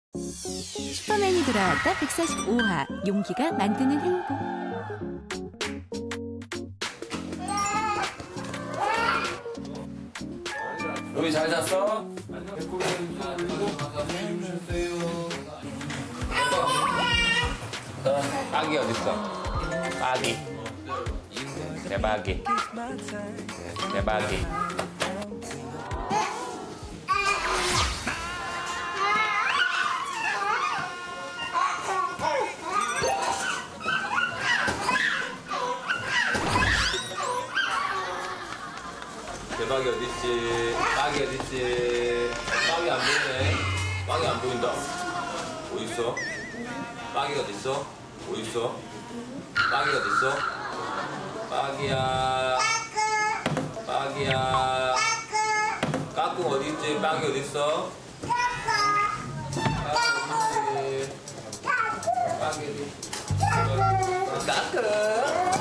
슈퍼맨이 돌아왔다 145화 용기가 만드는 행복. 로이 잘 잤어? 아기 어딨어? 아기 대박이 대박이 대박이 어딨지? 빵이 어딨지? 빵이 안 보이네. 빵이 안 보인다. 어딨어? 빵이 어딨어? 어딨어? 빵이 어딨어? 빵이야. 빵이야. 까꿍 어딨지? 빵이 어딨어? 빵이 어딨지? 빵이 어딨지? 까꿍.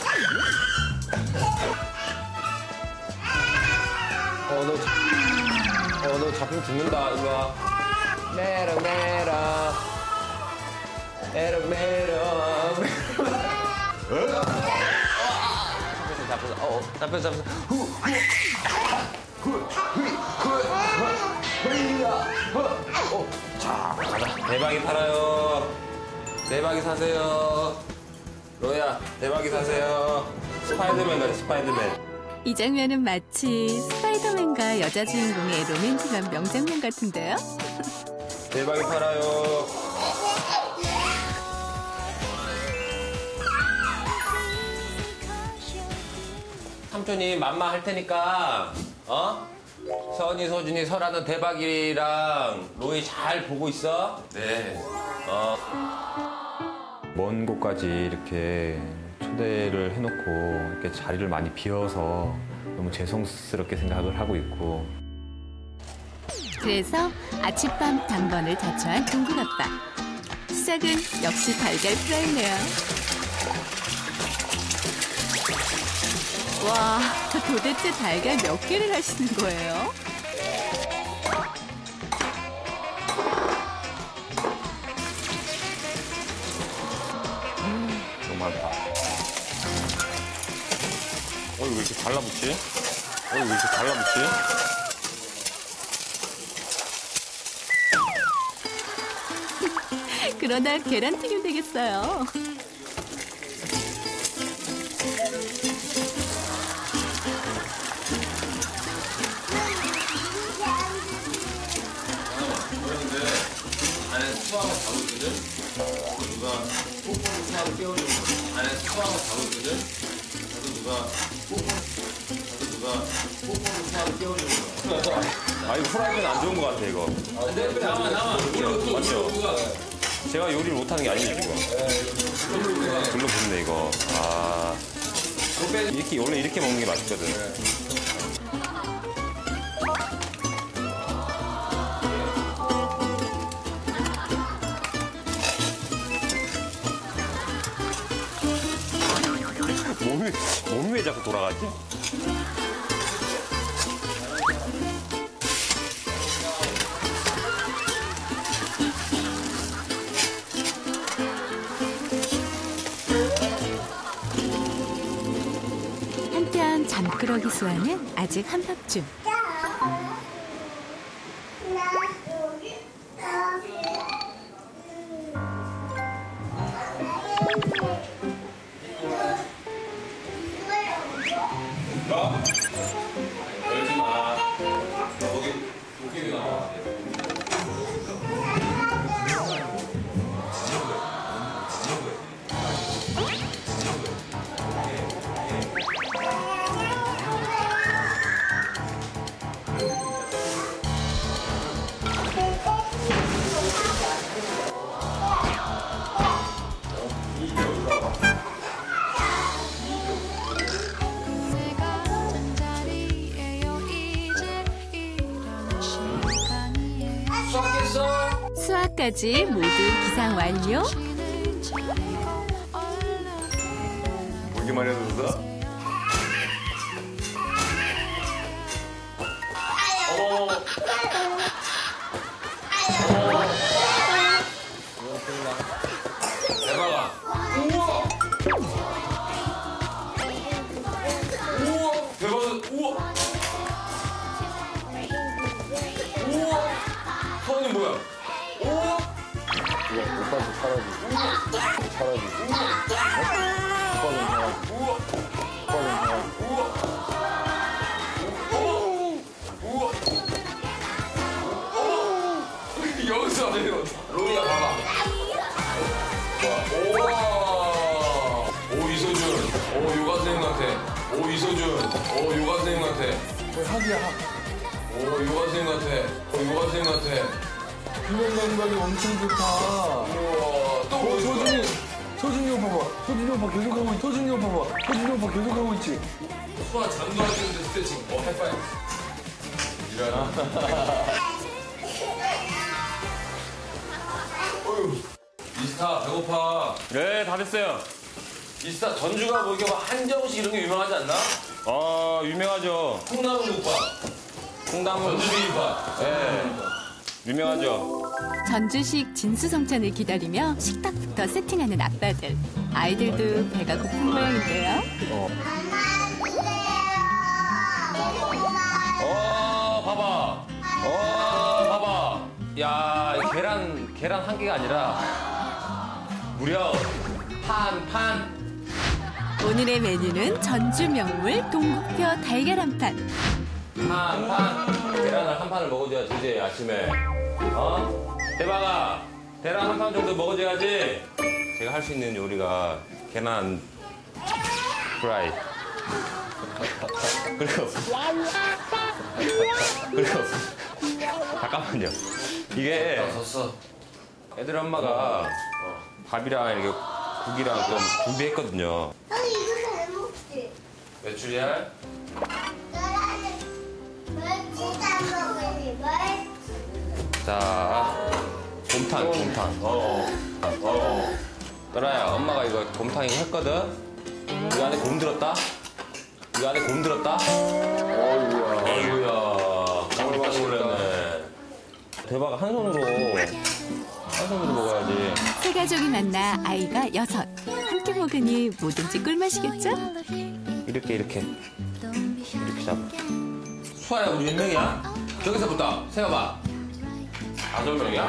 너 잡히면 죽는다. 이리 와. 메롱 메롱 메롱 메롱. 잡혔어. 자, 가자. 대박이 팔아요. 대박이 사세요. 로야, 대박이 사세요. 스파이더맨 가자, 스파이더맨. 이 장면은 마치 스파이더맨과 여자 주인공의 로맨틱한 명장면 같은데요? 대박이 팔아요. 삼촌이 맘마 할 테니까 서은이, 서준이, 설아는 대박이랑 로이 잘 보고 있어. 네. 먼 곳까지 이렇게 초대를 해놓고 이렇게 자리를 많이 비워서 너무 죄송스럽게 생각을 하고 있고. 그래서 아침밤 당번을 자처한 동국아빠. 시작은 역시 달걀 프라이네요. 와, 도대체 달걀 몇 개를 하시는 거예요? 너무 많다. 왜 이렇게 달라붙지? 왜 이렇게 달라붙지? 그러다 계란튀김 되겠어요. 안에 수학을 잡으거든. 누가 뽀뽀로 수학을 깨우는 거. 안에 수학을 잡으거든. 누가 뽀뽀로 수학을 깨우는 거. 아, 이거 프라이팬 안 좋은 것 같아, 이거. 나와. 맞죠? 제가 요리를 못하는 게 아니에요, 지금. 글로 붙네, 이거. 아. 이렇게, 원래 이렇게 먹는 게 맛있거든. 몸이 왜 자꾸 돌아가지? 한편 잠꾸러기 수아는 아직 한밤중. 열지 마. 거기 도깨비 나와. 수학까지 모두 기상 완료. 보기만 해도 써? 어머. 오빠도 사라지. 사라지. 오빠는 사라지. 오빠는 사라지. 여기서 로이야 봐봐. 우와. 오 이소준. 오 요가 선생님 같아. 오 이소준. 오 요가 선생님 같아. 학이야, 학. 오 요가 선생님 같아. 오 요가 선생님 같아. 균형 감각이 엄청 좋다. 우와. 또 뭐 있어? 소준이 오빠 봐. 소준이 오빠 계속 하고 있지. 소준이 오빠 봐. 소준이 오빠 계속 하고 있지. 수아 잠도 안 주는데 스트레칭. 하이파이브. 이러나? 어휴. 이스타 배고파. 네, 다 됐어요. 이스타 전주가 뭐 이게 막 한정식 이런 게 유명하지 않나? 유명하죠. 콩나물국밥. 콩나물 전주 비빔밥. 네. 유명하죠. 전주식 진수성찬을 기다리며 식탁부터 세팅하는 아빠들. 아이들도 배가 고픈 모양인데요. 봐봐. 봐봐. 야, 이 계란 한 개가 아니라 무려 판. 오늘의 메뉴는 전주 명물 동국표 달걀 한 판. 판. 계란을 한 판을 먹어줘야지, 이제 아침에. 대박아. 계란 한 판 정도 먹어줘야지. 제가 할 수 있는 요리가 계란 프라이. 그리고 잠깐만요. 이게 애들 엄마가 밥이랑 이렇게 국이랑 좀 준비했거든요. 아니 이거 잘 먹지? 메추리알. 멸치도 안 먹으니 멸치. 자, 곰탕. 떠라야, 엄마가 이거 곰탕 이거 했거든? 이 안에 곰 들었다? 어이구야. 깜짝 놀랐네. 대박, 한 손으로 먹어야지. 세 가족이 만나 아이가 6. 함께 먹으니 뭐든지 꿀맛이겠죠? 이렇게 잡아. 수아야, 우리 몇 명이야? 저기서부터 세어봐. 5명이야?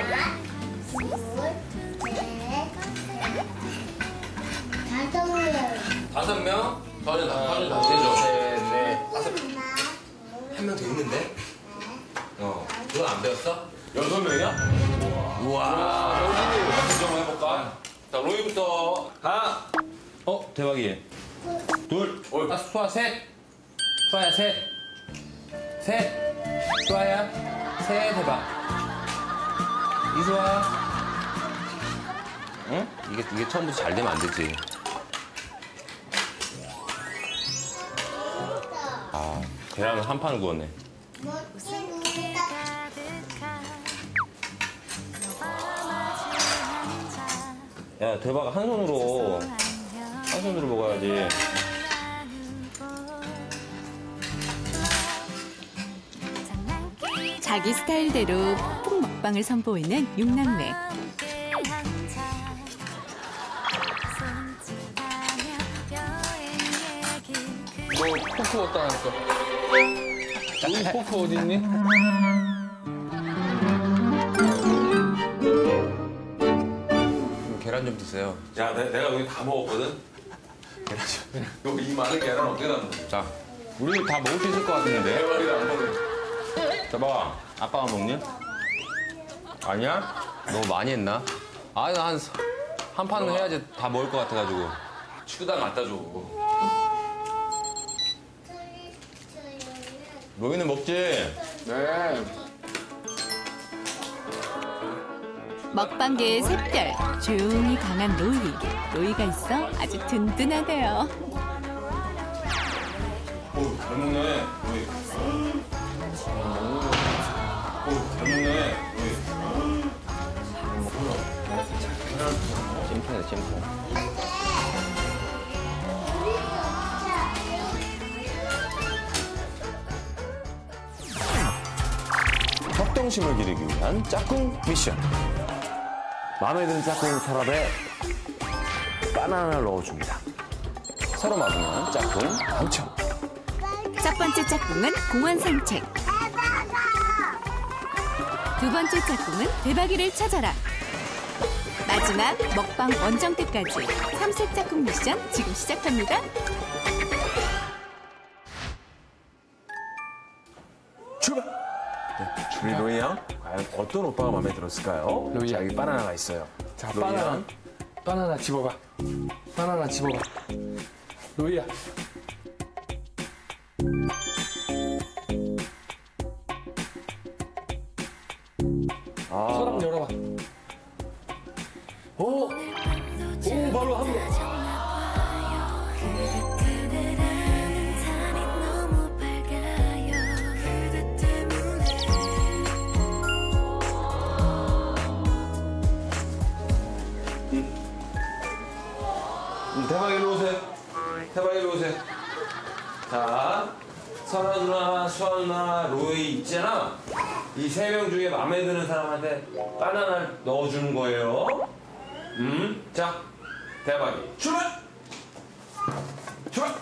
다섯 명. 5명? 서준이 다 세죠? 네. 1명 더 있는데? 그건 안 배웠어? 6명이야? 우와. 로이 같이 좀 해볼까? 자, 로이부터. 하나. 대박이에요. 둘. 수아 셋. 수아야 셋. 수아야 셋 해봐. 이수아. 응? 이게 처음부터 잘 되면 안 되지. 계란을 한 판 구웠네. 야, 대박. 한 손으로 먹어야지. 자기 스타일대로 폭풍 먹방을 선보이는 육남매. 너 포크 어디다 놨어? 우리 포크 어디 있니? 계란 좀 드세요. 야, 내가 여기 다 먹었거든? 계란 좀. 여기 이 많은 계란 어떻게 담는 거야? 자, 우리 다 먹을 수 있을 것 같은데? 대박이다, 안 먹네. 자, 봐봐. 아빠만 먹니? 아니야? 너무 많이 했나? 아니, 한 판은 해야지 다 먹을 것 같아가지고. 축구단 갖다 줘. 로이는 먹지? 네. 먹방계의 샛별, 조용히 강한 로이. 로이가 있어 아주 든든하대요. 오, 잘 먹네, 로이. 오, 잘 먹네, 로이. 찜통이네, 찜통. 협동심을 기르기 위한 짝꿍 미션. 마음에 드는 짝꿍 서랍에 바나나를 넣어줍니다. 서로 맞으면 짝꿍 당첨. 첫 번째 짝꿍은 공원 산책. 두 번째 짝꿍은 대박이를 찾아라. 마지막 먹방 원정 때까지 3세 짝꿍 미션 지금 시작합니다. 출발! 네, 우리 로이 양, 과연 어떤 오빠가 마음에 들었을까요? 로이 자, 양. 여기 바나나가 있어요. 자, 로이 양. 바나나 집어봐. 바나나 집어봐. 로이야. 서랍 열어봐. 오, 바로 한 번. 대박 일로 오세요. 대박 일로 오세요. 자, 설아 누나, 수아 누나, 로이 있잖아. 이 세 명 중에 마음에 드는 사람한테 바나나를 넣어주는 거예요. 자, 대박이 출발! 출발!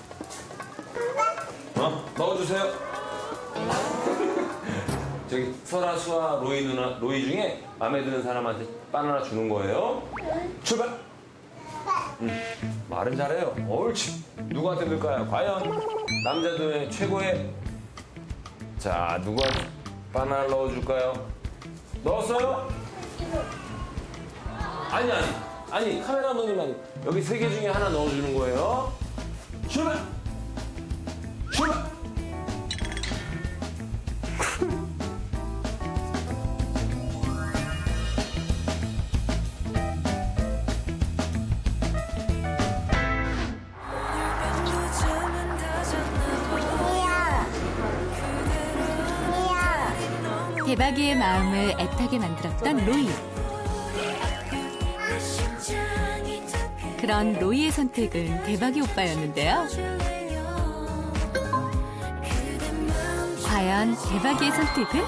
넣어주세요. 저기 설아, 수아, 로이 누나, 로이 중에 마음에 드는 사람한테 바나나 주는 거예요. 출발! 말은 잘해요. 옳지. 누구한테 넣을까요? 과연 남자들의 최고의 자 누가 바나나를 넣어줄까요? 넣었어요? 아니 카메라 감독님 아니 여기 세 개 중에 하나 넣어주는 거예요. 출발! 출발! 대박이의 마음을 애타게 만들었던 로이. 그런 로이의 선택은 대박이 오빠였는데요. 과연 대박이의 선택은?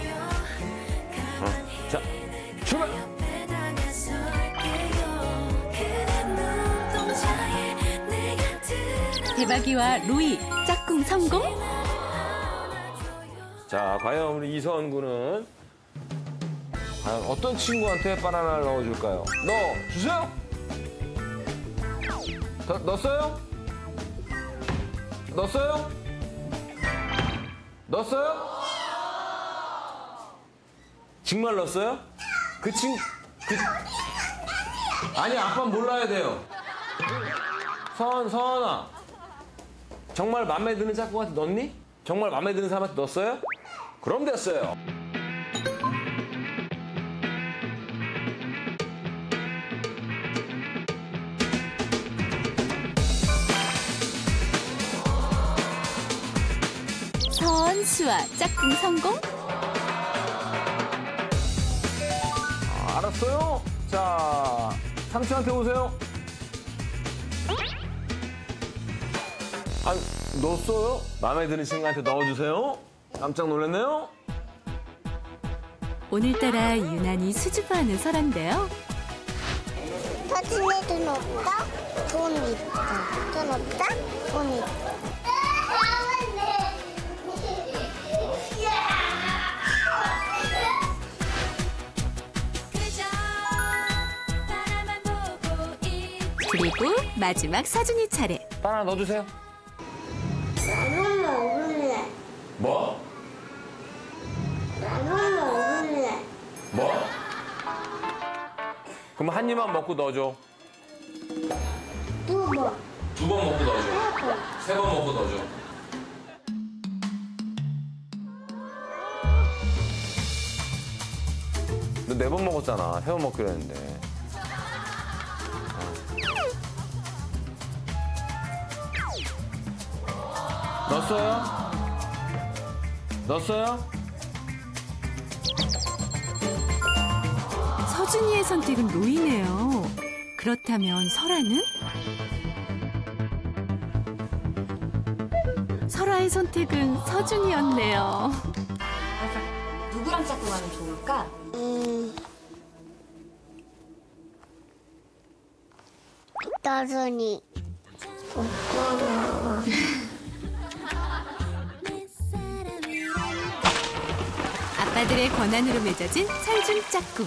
자 출발! 대박이와 로이 짝꿍 성공? 자, 과연 우리 이서은 군은 과연 어떤 친구한테 바나나를 넣어줄까요? 넣어주세요! 넣었어요? 넣었어요? 넣었어요? 정말 넣었어요? 아니, 아빠는 몰라야 돼요. 서은아. 정말 마음에 드는 짝꿍한테 넣었니? 정말 마음에 드는 사람한테 넣었어요? 그럼 됐어요. 선수와 짝꿍 성공? 알았어요. 자, 삼촌한테 오세요. 아니, 넣었어요? 마음에 드는 친구한테 넣어주세요. 깜짝 놀랐네요. 오늘따라 유난히 수줍어하는 설아인데요. 서준이 돈 없다? 돈 있다. 돈 없다? 돈 있다. 그리고 마지막 서준이 차례. 바나나 넣어주세요. 나는 먹을래. 뭐? 나는 먹을래. 뭐? 그럼 한 입만 먹고 넣어줘. 두 번. 두 번 먹고 넣어줘. 세 번 먹고 넣어줘. 너 네 번 먹었잖아. 세 번 먹기로 했는데. 넣었어요? 넣었어요? 서준이의 선택은 로이네요. 그렇다면 설아는? 설아의 선택은 서준이었네요. 누구랑 짝꿍하면 좋을까? 서준이. 아빠 아빠들의 권한으로 맺어진 설중 짝꿍.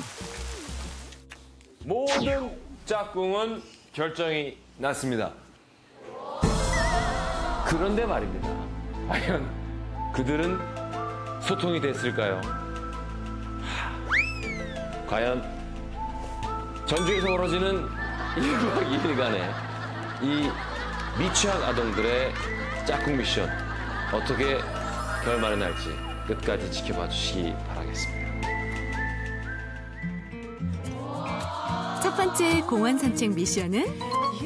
모든 짝꿍은 결정이 났습니다. 그런데 말입니다. 과연 그들은 소통이 됐을까요? 과연 전주에서 벌어지는 1박 2일간의 이 미취학 아동들의 짝꿍 미션 어떻게 결말이 날지 끝까지 지켜봐 주시기 바라겠습니다. 첫 번째 공원 산책 미션은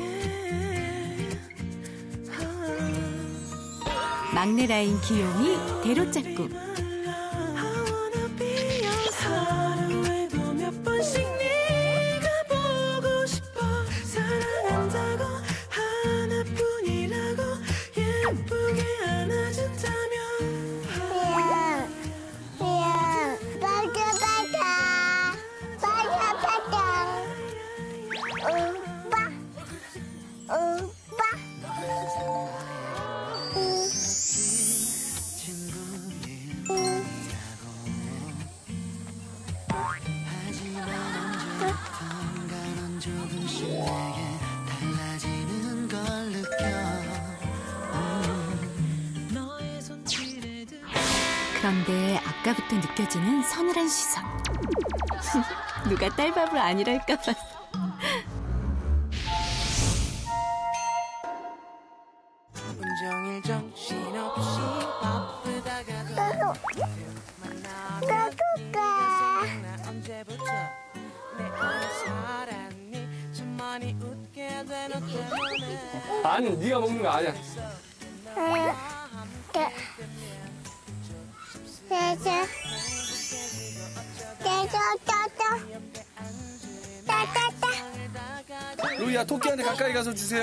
막내 라인 귀요미 대로 짝꿍. 그런데 아까부터 느껴지는 서늘한 시선. 누가 딸바보 아니랄까봐. 온종일 정신없이 바쁘다가도 언제부터 내 안에 살았니 참 많이 웃게 돼 너 때문에. 아니, 네가 먹는 거 아니야. 로이야, 토끼한테 가까이 가서 주세요.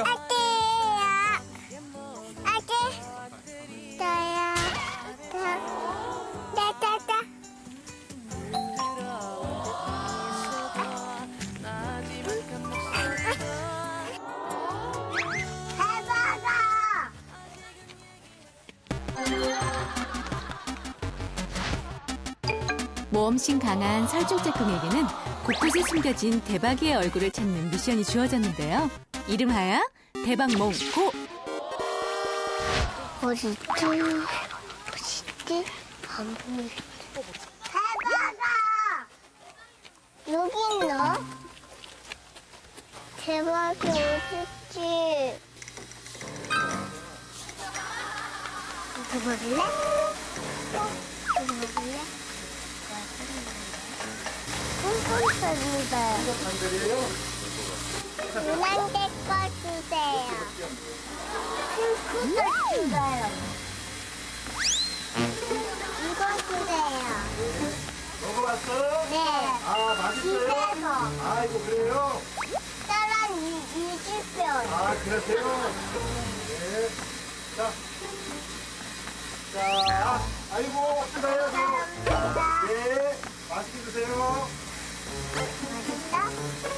모험심 강한 설중 짝꿍에게는 곳곳에 숨겨진 대박이의 얼굴을 찾는 미션이 주어졌는데요. 이름하여 대박몽 고! 어딨지? 안 보이네. 대박아! 여기 있나? 대박이 어딨지? 이거 먹을래? 이거 먹을래? 콩콩소리다. 누난 내거 주세요. 핑크도 주세요. 이거 주세요. 먹어봤어요? 네. 아, 맛있어요? 집에서. 아, 이거 그래요? 따란 20표. 아, 그러세요? 네. 자. 자, 아이고, 드세요. 감사합니다. 네. 맛있게 드세요. 맛있다?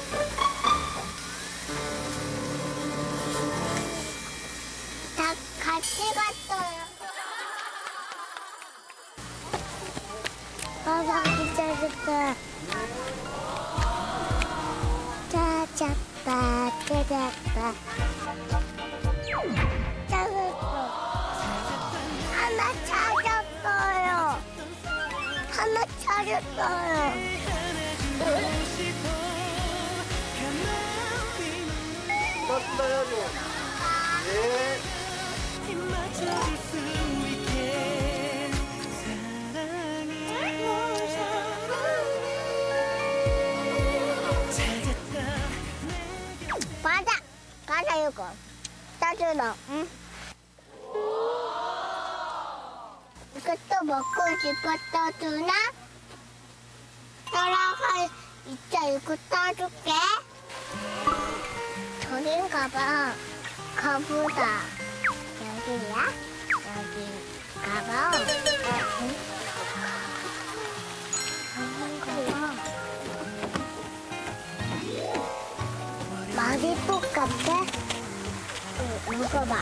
다 같이 갔어요. 가기 짜증나. 짜잡다, 짜잡다. 짜증나. 하나 찾았어요. 하나 찾았어요. 고맙습니다, 해야죠. 네. 맞아. 가자, 이거. 짜증나, 응? 이것도 먹고 싶었어, 누나? 따라가, 이따 이거 따줄게. 저긴 가봐. 가보자. 여기야? 여기 가봐. 가는 거야. 많이 똑같아? 응, 먹어봐.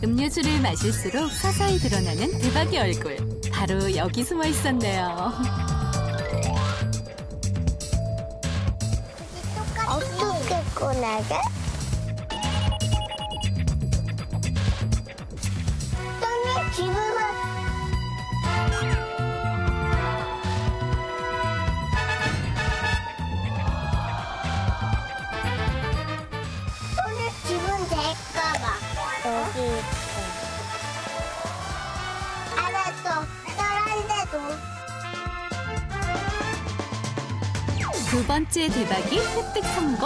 음료수를 마실수록 서서히 드러나는 대박이 얼굴. 바로 여기 숨어 있었네요. 어떻게 꺼내게? 또는 집을 또는 집은 될까봐 여기 있어. 알았어. 다른 데도. 두 번째 대박이 획득 성공.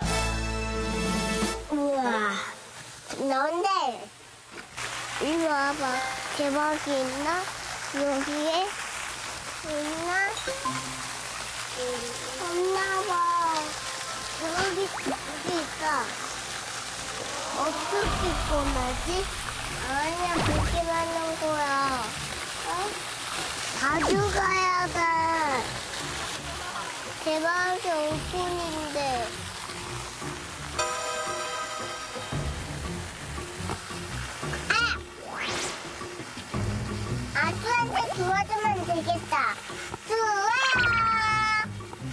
우와. 너네 이리 와봐. 대박이 있나? 여기에 있나? 없나봐. 여기 있다. 어떻게 꺼내지? 아니야, 그렇게 하는 거야. 가져가야 돼. 대박이 오픈인데. 아주한테 도와주면 되겠다. 주아!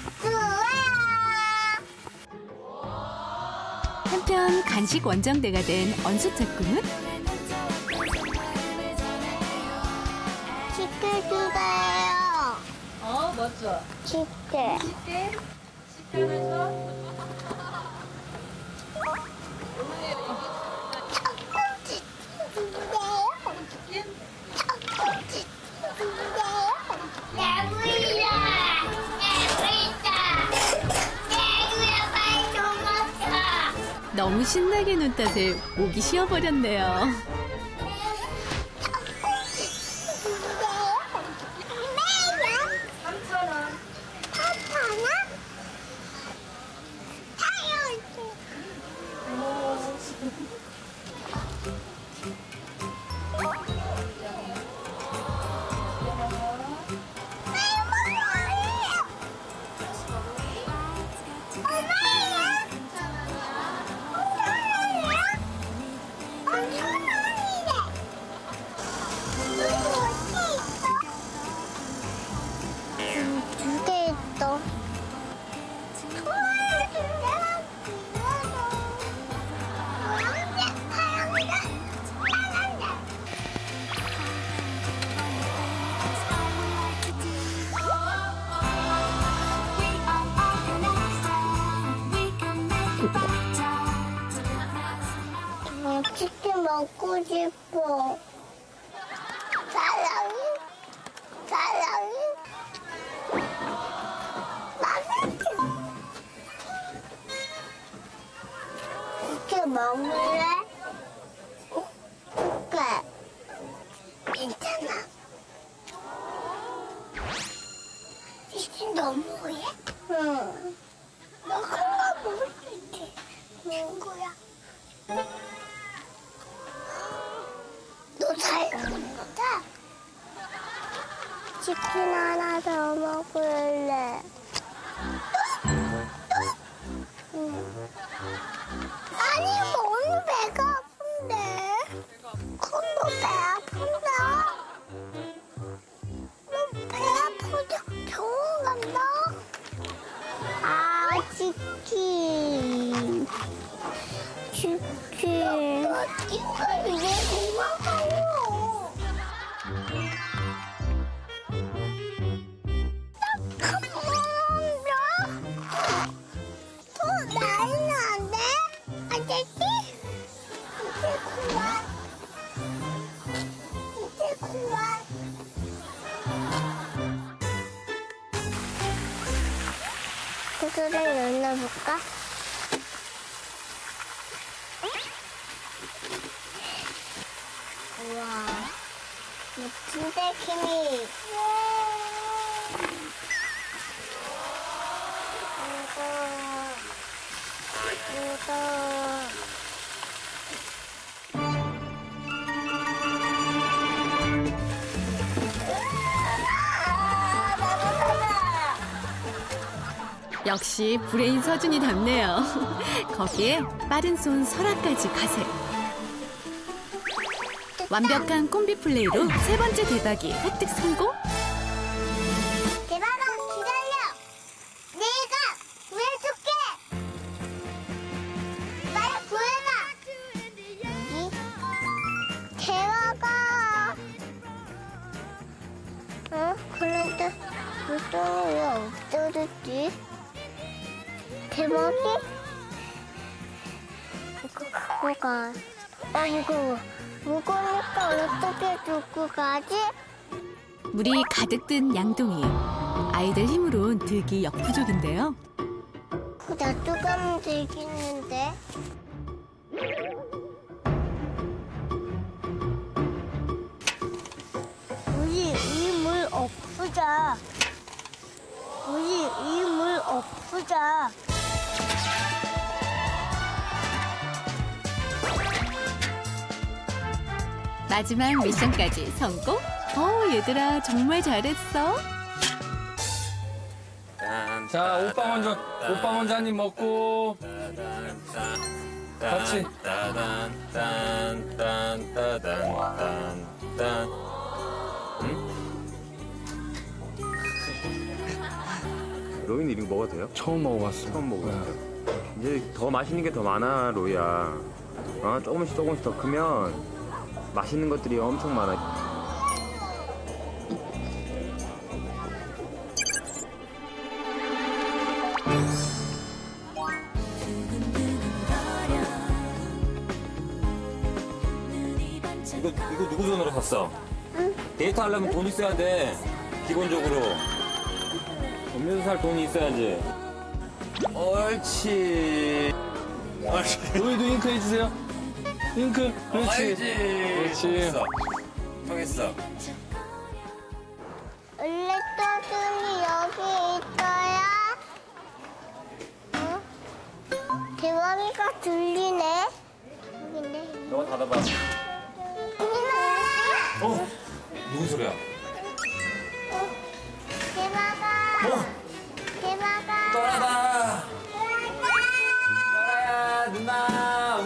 주아! 한편 간식 원정대가 된 언수짝꿍은 치킨 주세요. 멋져. 치킨. 치킨 하나 줘. 너무 신나게 눈 탓에 목이 쉬어버렸네요. 치킨 먹고 싶어. 사랑해. 사랑해. 맛있게. 치킨 먹을래? 그래. 괜찮아. 치킨 너무해? 응. 너 큰거 먹을 수 있지? 친구야. 너 잘 먹는 거다? 치킨 하나 더 먹을래. 응. 아니, 오늘 배가 아픈데. 큰거 배 아픈다. 너 배 아프다. 병원 간다. 아, 치킨. 치킨. 너 치킨 왜 고마워. 또 나이는 안 돼? 아저씨? 이제 그만. 이제 그만. 구슬을 열어볼까? 우와, 멋진 데키니. 이거. 역시 브레인 서준이 답네요. 거기에 빠른 손 설아까지 가세. 완벽한 콤비 플레이로 세 번째 대박이 획득 성공. 대박아 기다려. 내가 구해줄게. 빨리 구해봐. 대박아. 그런데 물통이 왜 없어졌지? 대박이? 그거가 무거워. 무거우니까 어떻게 들고 가지? 물이 가득 든 양동이. 아이들 힘으론 들기 역부족인데요. 나도 가면 되겠는데? 우리 이 물 없애자. 우리 이 물 없애자. 마지막 미션까지 성공. 얘들아 정말 잘했어. 자, 오빠 먼저 한 입 먹고. 같이. 로이는 이거 먹어도 돼요? 처음 먹어봤어. 처음 먹어요. 이제 더 맛있는 게 더 많아, 로이야. 조금씩 더 크면 맛있는 것들이 엄청 많아. 이거 누구 돈으로 샀어? 데이트 하려면 돈 있어야 돼. 기본적으로. 음료수 살 돈이 있어야지. 옳지. 로이도 잉크 해주세요. 잉크. 그렇지. 그렇지. 통했어. 원래 떠순이 여기 있어요? 대왕이가 들리네. 여기네. 너가 닫아봐. 누구 소리야? 대박아. 대박아. 떠라다. 떠라야 누나.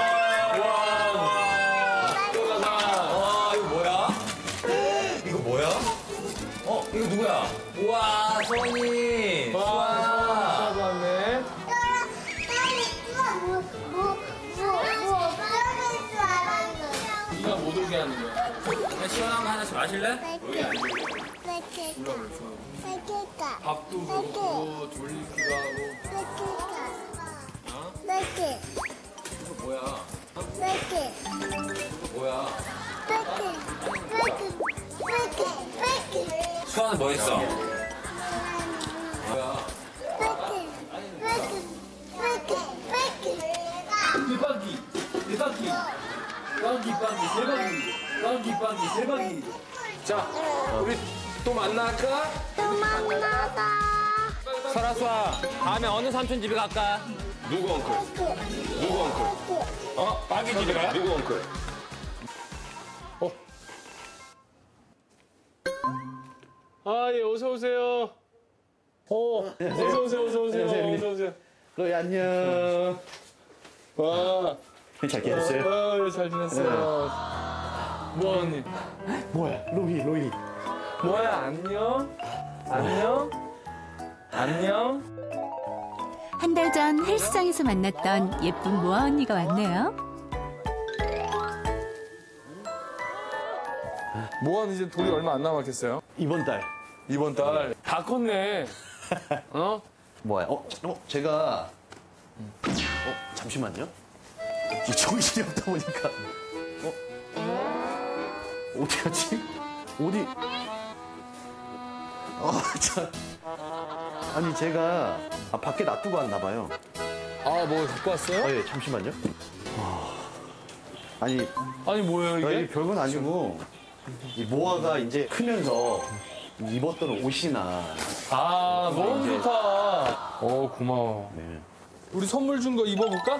이거 뭐야? 이거 뭐야? 이거 누구야? 우와, 소원이. 우와. 왔네. 네가 못 오게 하는 거야. 그냥 시원한 거 하나씩 마실래? 밥도 먹고 돌리기도 하고. 이거 뭐야? 이거 뭐야? 수아는 뭐 했어? 뭐야? 대박이. 자, 우리 또 만날까? 또 만나자. 설아수아, 다음에 어느 삼촌 집에 갈까? 누구 엉클? 누구 엉클? 빠기 집에 가요? 누구 엉클? 예, 어서 오세요. 어서 오세요. 로이 안녕. 와. 잘 지냈어요? 잘 지냈어요. 뭐하니? 뭐야, 로이. 뭐야, 안녕? 안녕? 한 달 전 헬스장에서 만났던 예쁜 모아 언니가 왔네요. 뭐하니? 이제 돌이 얼마 안 남았겠어요? 이번 달. 다 컸네. 뭐야? 제가. 잠시만요. 이 정신이 없다 보니까. 어디 갔지? 어디? 참. 아니, 제가 밖에 놔두고 왔나 봐요. 뭐 갖고 왔어요? 예, 잠시만요. 아니 뭐예요, 이게? 별건 아니고, 이 모아가 이제 크면서 입었던 옷이나. 너무 이제- 좋다. 고마워. 네. 우리 선물 준 거 입어볼까?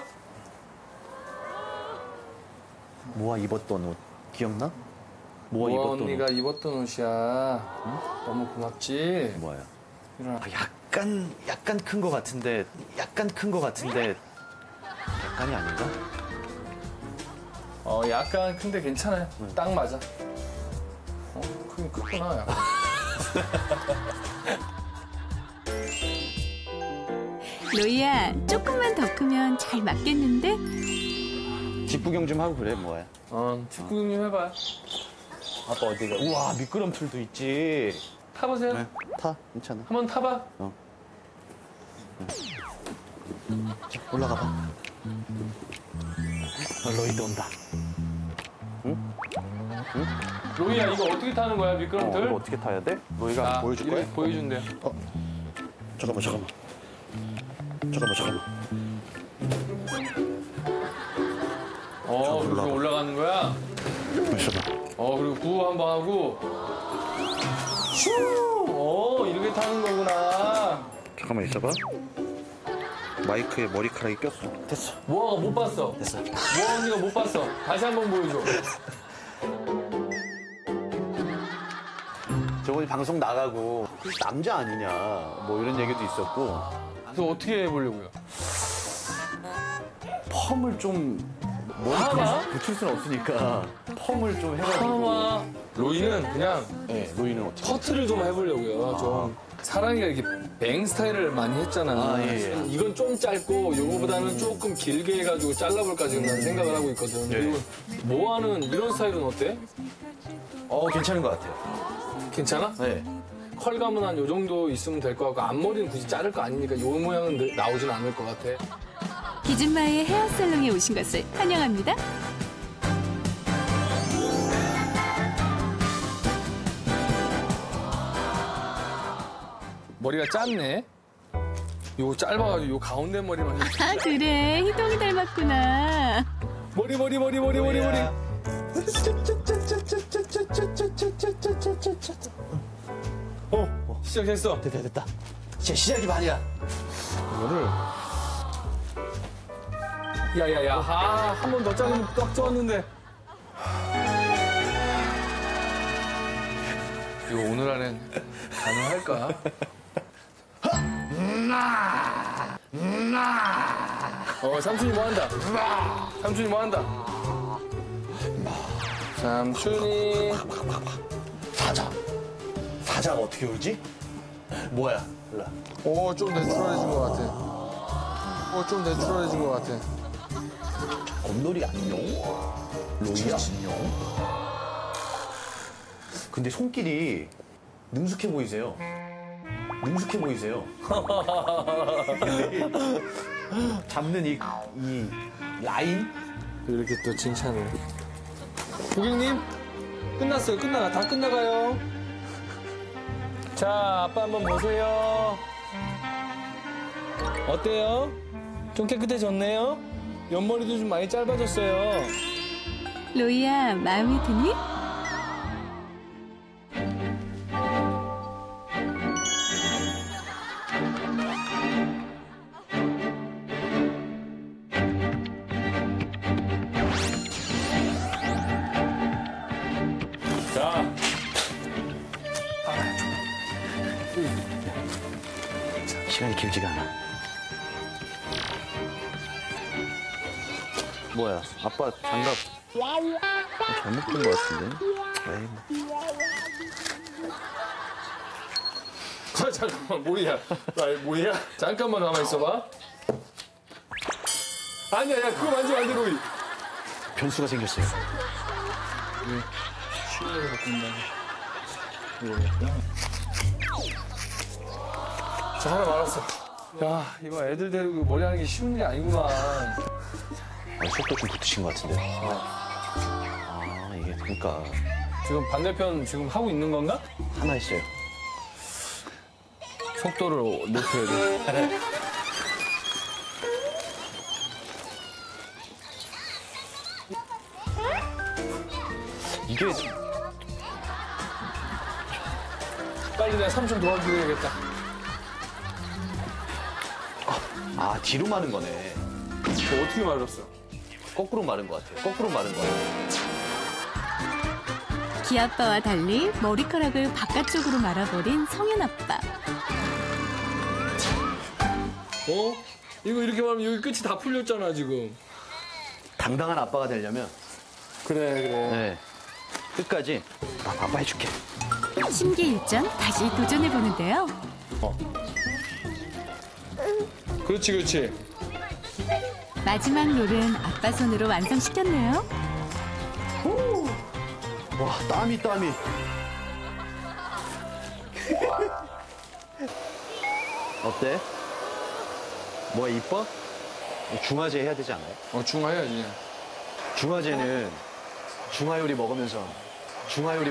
모아 입었던 옷 기억나? 모아 모아 입었던 언니가 옷. 입었던 옷이야. 너무 고맙지? 뭐야? 일어나. 약간 큰 거 같은데, 약간이 아닌가? 약간 근데 괜찮아요. 딱 맞아. 크긴 크구나, 약간. 로이야, 조금만 더 크면 잘 맞겠는데? 뒷구경 좀 하고 그래, 뭐야. 뒷구경 좀 해봐요. 아빠 어디가? 우와, 미끄럼틀도 있지. 타보세요. 네, 타, 괜찮아. 한번 타봐. 올라가 봐. 로이도 온다. 로이야, 이거 어떻게 타는 거야, 미끄럼틀? 이거 어떻게 타야 돼? 로이가 보여줄 거야? 보여준대요. 잠깐만. 그렇게 올라가는 거야? 있어봐. 그리고 구호 한번 하고. 슈! 이렇게 타는 거구나. 잠깐만 있어봐. 마이크에 머리카락이 꼈어. 됐어. 모아가 못 봤어. 됐어. 모아 언니가 못 봤어. 다시 한번 보여줘. 저번에 방송 나가고 남자 아니냐 뭐 이런 얘기도 있었고. 그래서 어떻게 해보려고요? 펌을 좀 파마? 붙일 수는 없으니까 펌을 좀 해가지고. 파마. 로이는 그냥 로이는 어떻게? 커트를 좀 해보려고요. 좀 사랑이가 이렇게 뱅 스타일을 많이 했잖아. 예. 이건 좀 짧고 요거보다는 조금 길게 해가지고 잘라볼까 지금 난 생각을 하고 있거든. 그리고 모아는 이런 스타일은 어때? 괜찮은 것 같아요. 괜찮아? 네. 컬감은 한 요 정도 있으면 될 것 같고 앞머리는 굳이 자를 거 아니니까 요 모양은 나오진 않을 것 같아. 기준마의 헤어살롱에 오신 것을 환영합니다. 머리가 짧네. 요거 짧아가지고 요 가운데 머리만. 아, 그래. 희동이 닮았구나. 머리. 시작했어. 됐다. 진짜 시작이 반이야. 이거를. 야야야. 한 번 더 자르면 딱 좋았는데. 이거 오늘 안엔 가능할까? 삼촌이 뭐 한다. 삼촌이 뭐 한다. 삼촌이. 사자가 어떻게 울지? 뭐야? 몰라. 좀 내추럴해진 것 같아. 좀 내추럴해진 것 같아. 곰돌이 안녕? 로이야 안녕? 근데 손길이 능숙해 보이세요. 잡는 이 라인? 이렇게 또 칭찬을. 고객님, 끝났어요. 다 끝나가요. 자, 아빠 한번 보세요. 어때요? 좀 깨끗해졌네요? 옆머리도 좀 많이 짧아졌어요. 로이야, 마음에 드니? 자. 시간이 길지가 않아. 뭐야? 아빠 장갑 잘못 낀 것 같은데? 잠깐만, 뭐야? 뭐야? 잠깐만 가만히 있어봐. 아니야, 그거 만지면 안 돼, 로이. 변수가 생겼어요. 시원하게 바꾼다. 자, 하나 말았어. 야, 이거 애들 데리고 머리 하는 게 쉬운 일이 아니구만. 속도 좀 붙으신 것 같은데. 이게 그러니까 지금 반대편 지금 하고 있는 건가? 하나 있어요. 속도를 높여야 돼. 이게 빨리 내가 삼촌 도와드려야겠다. 뒤로 마른 거네. 저 어떻게 말았어? 거꾸로 마른 것 같아요. 거꾸로 마른 거예요. 기아빠와 달리 머리카락을 바깥쪽으로 말아버린 성현 아빠. 이거 이렇게 말하면 여기 끝이 다 풀렸잖아, 지금. 당당한 아빠가 되려면 그래. 네. 끝까지 아빠 해줄게. 심기일전 다시 도전해보는데요. 그렇지. 마지막 롤은 아빠 손으로 완성시켰네요. 와, 땀이. 어때? 뭐가 이뻐? 중화제 해야 되지 않아요? 중화해야지. 중화제는 중화요리 먹으면서 괜찮을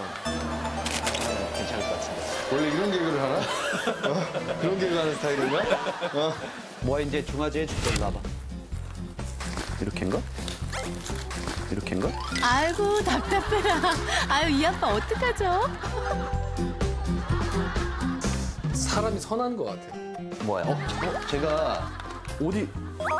것 같은데. 원래 이런 개그를 하나? 그런 개그 하는 스타일인가? 뭐야, 이제 중화제 해줄게. 일로 와봐. 이렇게인가? 아이고 답답해라. 아유 이 아빠 어떡하죠? 사람이 선한 것 같아. 뭐야? 제가 어디?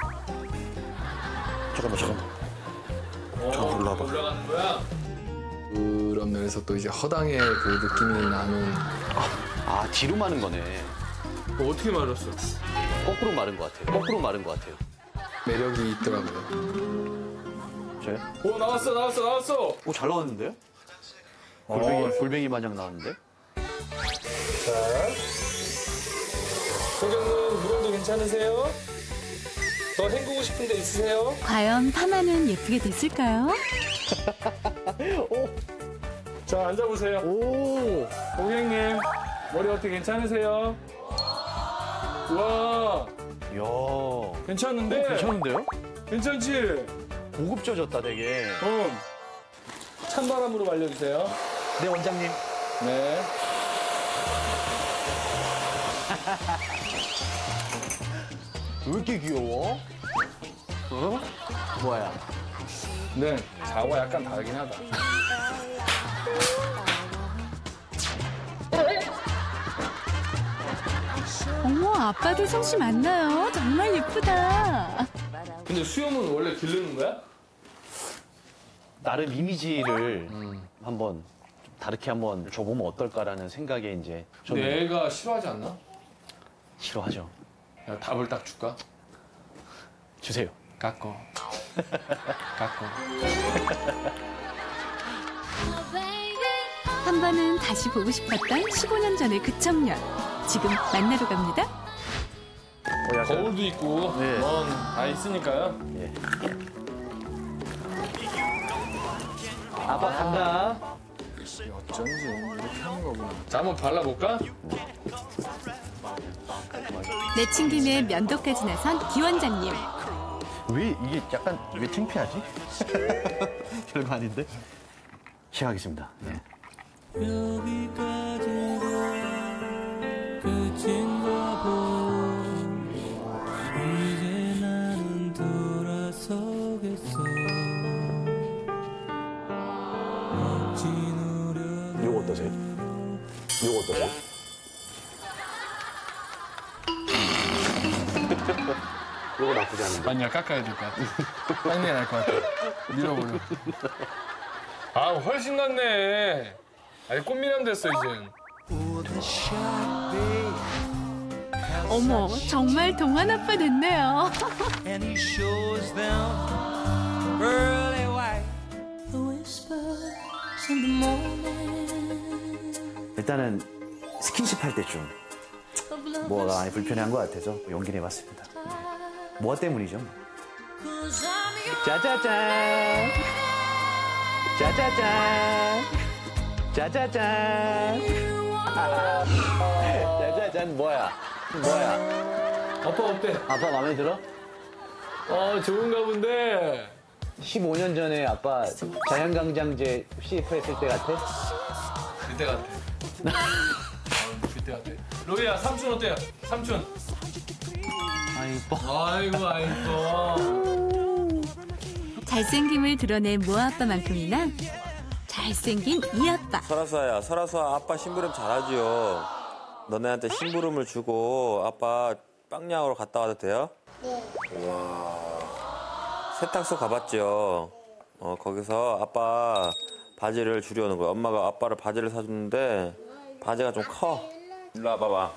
잠깐만. 올라와봐. 올라가는 거야? 그런 면에서 또 이제 허당의 그 느낌이 나는. 뒤로 마른 거네. 어떻게 말았어? 거꾸로 마른 것 같아요. 매력이 있더라고요. 저요? 오, 나왔어. 오, 잘 나왔는데요? 골뱅이 마냥 나왔는데? 자. 소경님, 무릎도 괜찮으세요? 더 헹구고 싶은 데 있으세요? 과연 파마는 예쁘게 됐을까요? 자, 앉아보세요. 오! 고객님, 머리 어떻게 괜찮으세요? 우와, 이야. 괜찮은데? 괜찮은데요? 괜찮지? 고급져졌다, 되게. 찬바람으로 말려주세요. 네, 원장님. 네. 왜 이렇게 귀여워? 뭐야? 네, 자와 약간 다르긴 하다. 어머 아빠도 솜씨 많나요? 정말 예쁘다. 근데 수염은 원래 기르는 거야? 나름 이미지를 한번 다르게 한번 줘보면 어떨까라는 생각에 이제 저는 근데 애가 싫어하지 않나? 싫어하죠. 야, 답을 딱 줄까? 주세요. 깎어. 한 번은 다시 보고 싶었던 15년 전의 그 청년. 지금 만나러 갑니다. 거울도 있고, 네. 다 있으니까요. 예. 아빠 간다. 어쩐지 이렇게 하는 거구나. 자, 한번 발라볼까? 내친김에 면도까지 나선 기 원장님. 왜 이게 약간 왜 창피하지? 별거 아닌데. 시작하겠습니다. 네. 여기까지가 끝인가 보. 이제 나는 돌아서겠어. 이거 어떠세요? 이거 나쁘지 않은데. 아니야, 깎아야 될 것 같아. 깎는 날 것 같아. 밀어버려. 아, 훨씬 낫네. 아니, 꽃미남 됐어, 이젠. 어머 정말 동안 아빠 됐네요. And he shows them pearly white. The whispers in the morning. 일단은 스킨십 할 때 좀 뭐가 많이 불편한 것 같아서 용기 내봤습니다. 뭐 때문이죠? 짜자잔! 짜자잔! 짜자잔 뭐야? 아빠 어때? 아빠 마음에 들어? 좋은가 본데. 15년 전에 아빠 자연강장제 CF 했을 때 같아? 그때 같아. 그때 같아. 로이야, 삼촌 어때요? 삼촌. 아이고, 잘생김을 드러낸 모아 아빠만큼이나 잘생긴 이 아빠. 설아서야, 아빠 심부름 잘하지요. 너네한테 심부름을 주고 아빠 빵냥으로 갔다 와도 돼요? 네. 와, 세탁소 가봤죠. 거기서 아빠 바지를 줄여오는 거야. 엄마가 아빠를 바지를 사줬는데 바지가 좀 커. 일로 와봐봐.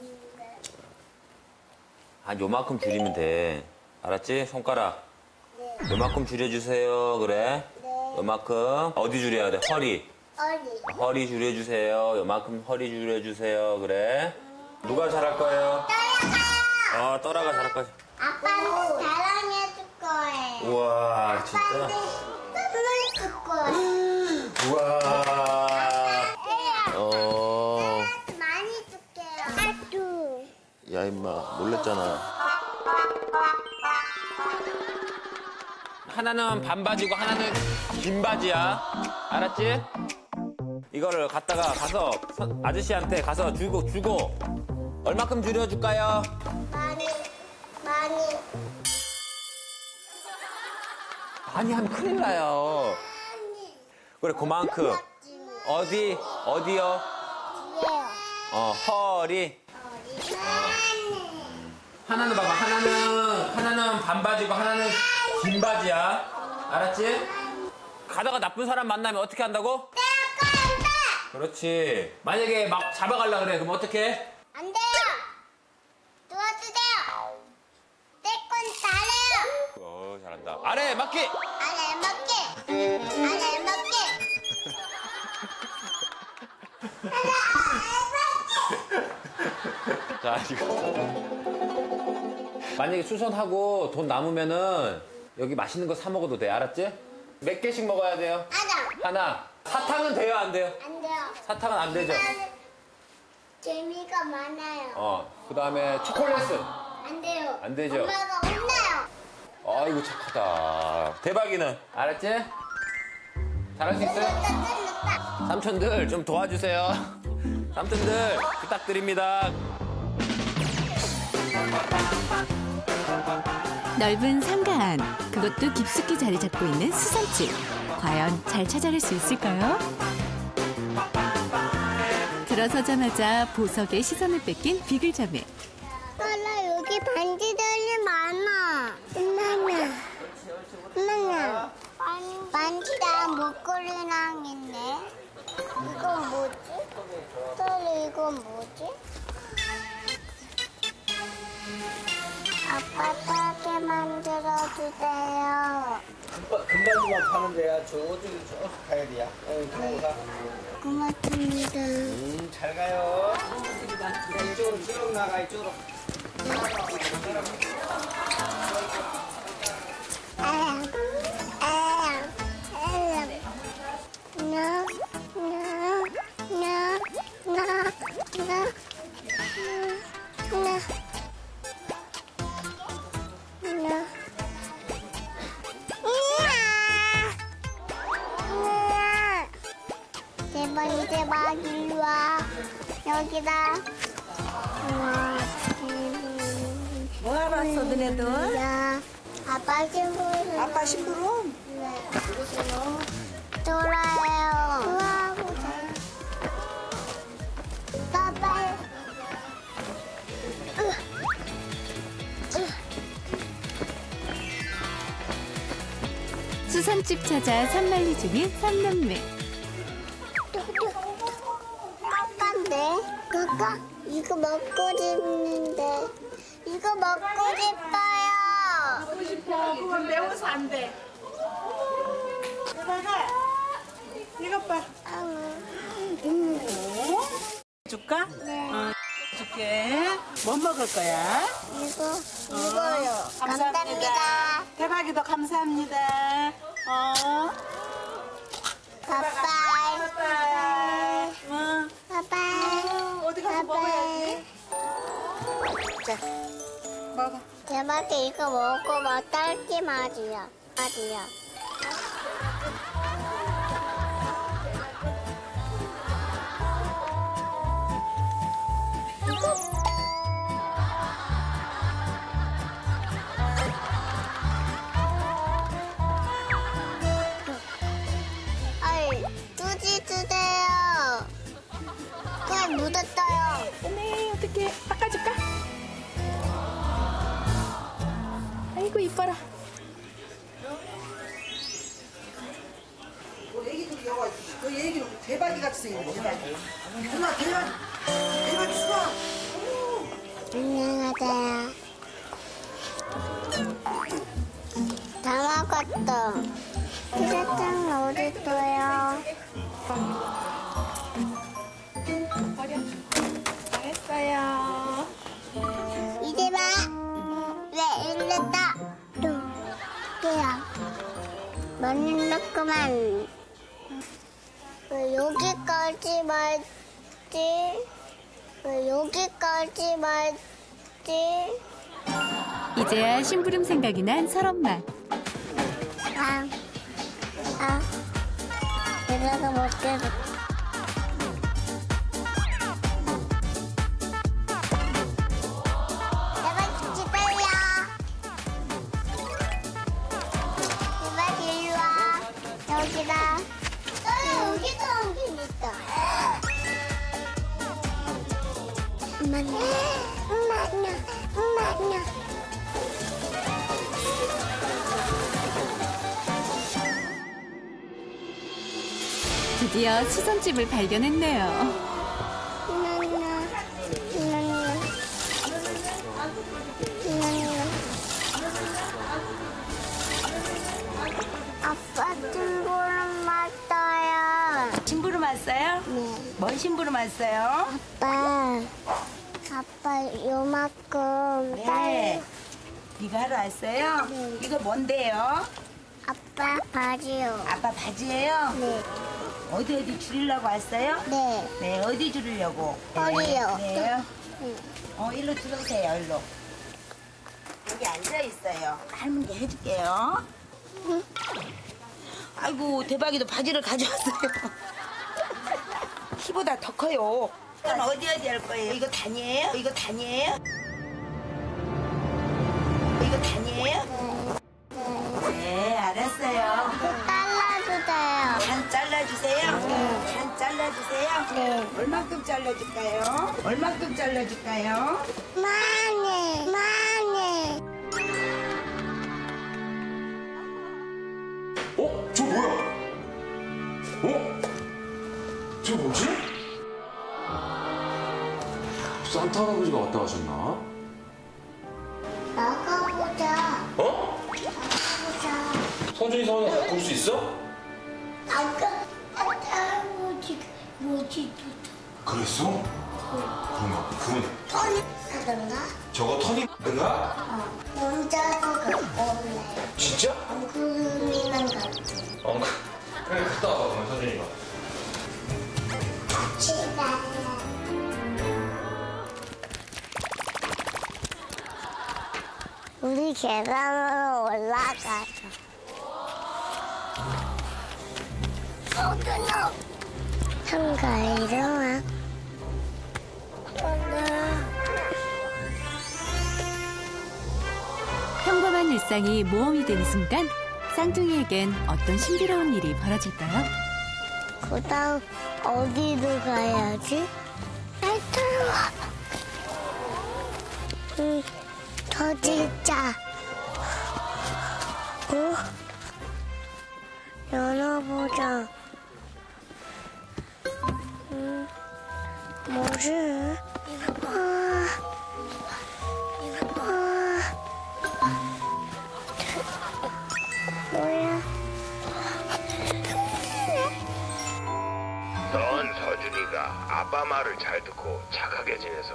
한 요만큼 줄이면 돼. 알았지? 손가락. 요만큼 줄여주세요. 그래? 네. 요만큼. 어디 줄여야 돼? 허리. 어디? 허리 줄여주세요. 요만큼 허리 줄여주세요. 그래. 누가 잘할 거예요? 따라가요. 떠라가 잘할 거야. 아빠는 자랑해줄 거예요. 우와, 진짜. 선물 줄 거예요. 우와. 많이 줄게요. 아뚜. 야, 임마. 놀랬잖아. 하나는 반바지고 하나는 긴 바지야. 알았지? 이거를 갖다가 가서 아저씨한테 가서 주고 얼마큼 줄여줄까요? 많이. 많이 하면 큰일 나요. 그래, 그만큼. 어디요? 뒤에요. 허리. 하나는 봐봐. 하나는 반바지고 하나는 긴 바지야. 알았지? 가다가 나쁜 사람 만나면 어떻게 한다고? 그렇지. 만약에 막 잡아가려고 그래. 그럼 어떻게? 안 돼요. 도와주세요. 내 건 잘해요. 잘한다. 아래 맞기. 아래 맞게. 자, 이거. 만약에 수선하고 돈 남으면은 여기 맛있는 거 사 먹어도 돼. 알았지? 몇 개씩 먹어야 돼요? 하나. 사탕은 돼요, 안 돼요? 안 돼요. 사탕은 안 되죠? 재미가 많아요. 그 다음에 초콜릿은? 안 돼요. 안 되죠? 엄마가 혼나요. 아이고, 착하다. 대박이는? 알았지? 잘할 수 있어요? 삼촌들 좀 도와주세요. 삼촌들 부탁드립니다. 넓은 상가 안, 그것도 깊숙이 자리 잡고 있는 수산집. 과연 잘 찾아낼 수 있을까요? 들어서자마자 보석의 시선을 뺏긴 비글자매. 딸아, 여기 반지들이 많아. 엄마나. 반지랑 목걸이랑 있네. 이건 뭐지? 딸이 이건 뭐지? 아빠 따게 만들어주세요. 금반지만 파는 데야. 저쪽에 쭉 가야 돼야. 가. 고맙습니다. 잘 가요. 이쪽으로 쭉 나가, 이쪽으로. 대박, 일로 와. 여기다. 뭐 알았어, 너네들? 야, 아빠 심부름. 아빠 심부름? 네. 돌아요. 우와, 빠빠. 수산집 찾아 산만리 중인 삼남매. 아빠인데? 그까? 이거 먹고 싶는데. 이거 먹고 싶어요. 먹고 싶어. 그건 매워서 안 돼. 대박아. 이것 봐. 줄까? 네. 줄게. 뭐 먹을 거야? 이거요. 감사합니다. 대박이도 감사합니다. 바이바이. 바이바이. 바이바이. 어디 가서 먹어야지. 자, 먹어. 대박에 이거 먹고 막 딸기 맛이야. 아이, 뚜지 주세요. 그냥 묻었어요. 어메, 어떡해. 닦아줄까? 아이고, 이뻐라. 너 얘기는 대박이 같이 생겼네. 대박이. 엄마 대박이 수아. 안녕하세요. 다 먹었어. 피자짱 어딨어요? 잘했어요. 이제 봐. 왜 이랬다? 또야 많이 넣구만. 왜 여기까지 말지? 왜 여기까지 말지? 이제야 심부름 생각이 난 설엄마. 이래서 먹게. 여기다. 여기도 엉킨 있다. 엄마냐. 드디어 수선집을 발견했네요. 아빠 심부름 왔어요. 심부름 왔어요? 네. 뭔 심부름 왔어요? 아빠 요만큼 네. 이거 하러 왔어요? 네. 이거 뭔데요? 아빠 바지요. 아빠 바지예요? 네. 어디 줄이려고 왔어요? 네. 네, 어디 줄이려고? 허리요. 네. 네. 일로 들어오세요, 일로. 여기 앉아 있어요. 할머니가 해줄게요. 아이고, 대박이도 바지를 가져왔어요. 키보다 더 커요. 이건 어디 할 거예요? 이거 단이에요? 이거 단이에요? 이거 단이에요? 네, 알았어요. 잘라주세요. 반 잘라주세요? 반 잘라주세요? 네. 얼만큼 잘라줄까요? 얼만큼 잘라줄까요? 많이. 저 뭐야? 저 뭐지? 산타 할아버지가 왔다 가셨나? 나가보자. 나가보자. 성준이 서원이 볼 수 있어? 아까 할아버지가 뭐지? 그랬어? 그러면 터니 하던가? 저거 터니인가? 혼자서 갖고 올래. 진짜? 엉클이만 갖고. 그래 갔다 와봐 그러면 성준이가. 치다. 우리 계단으로 올라가자. 상가 일어나. 평범한 일상이 모험이 되는 순간 쌍둥이에겐 어떤 신비로운 일이 벌어질까요? 그다음 어디로 가야지? 알타로 더 진짜. 열어보자. 뭐지? 뭐야? 넌 서준이가 아빠 말을 잘 듣고 착하게 지내서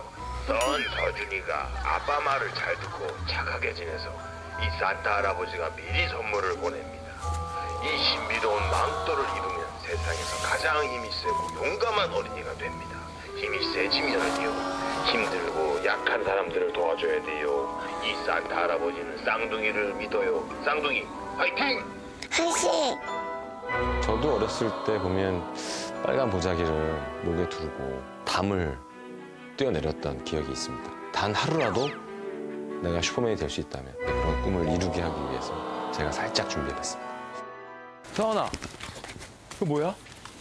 착하게 지내서 이 산타 할아버지가 미리 선물을 보냅니다. 이 신비로운 망토를 입으면 세상에서 가장 힘이 세고 용감한 어린이가 됩니다. 힘이 세지면요 힘들고 약한 사람들을 도와줘야 돼요. 이 산타 할아버지는 쌍둥이를 믿어요. 쌍둥이 화이팅! 화이팅! 저도 어렸을 때 보면 빨간 보자기를 목에 두르고 담을 뛰어내렸던 기억이 있습니다. 단 하루라도 내가 슈퍼맨이 될 수 있다면 그런 꿈을 이루게 하기 위해서 제가 살짝 준비해봤습니다. 서원아, 그거 뭐야?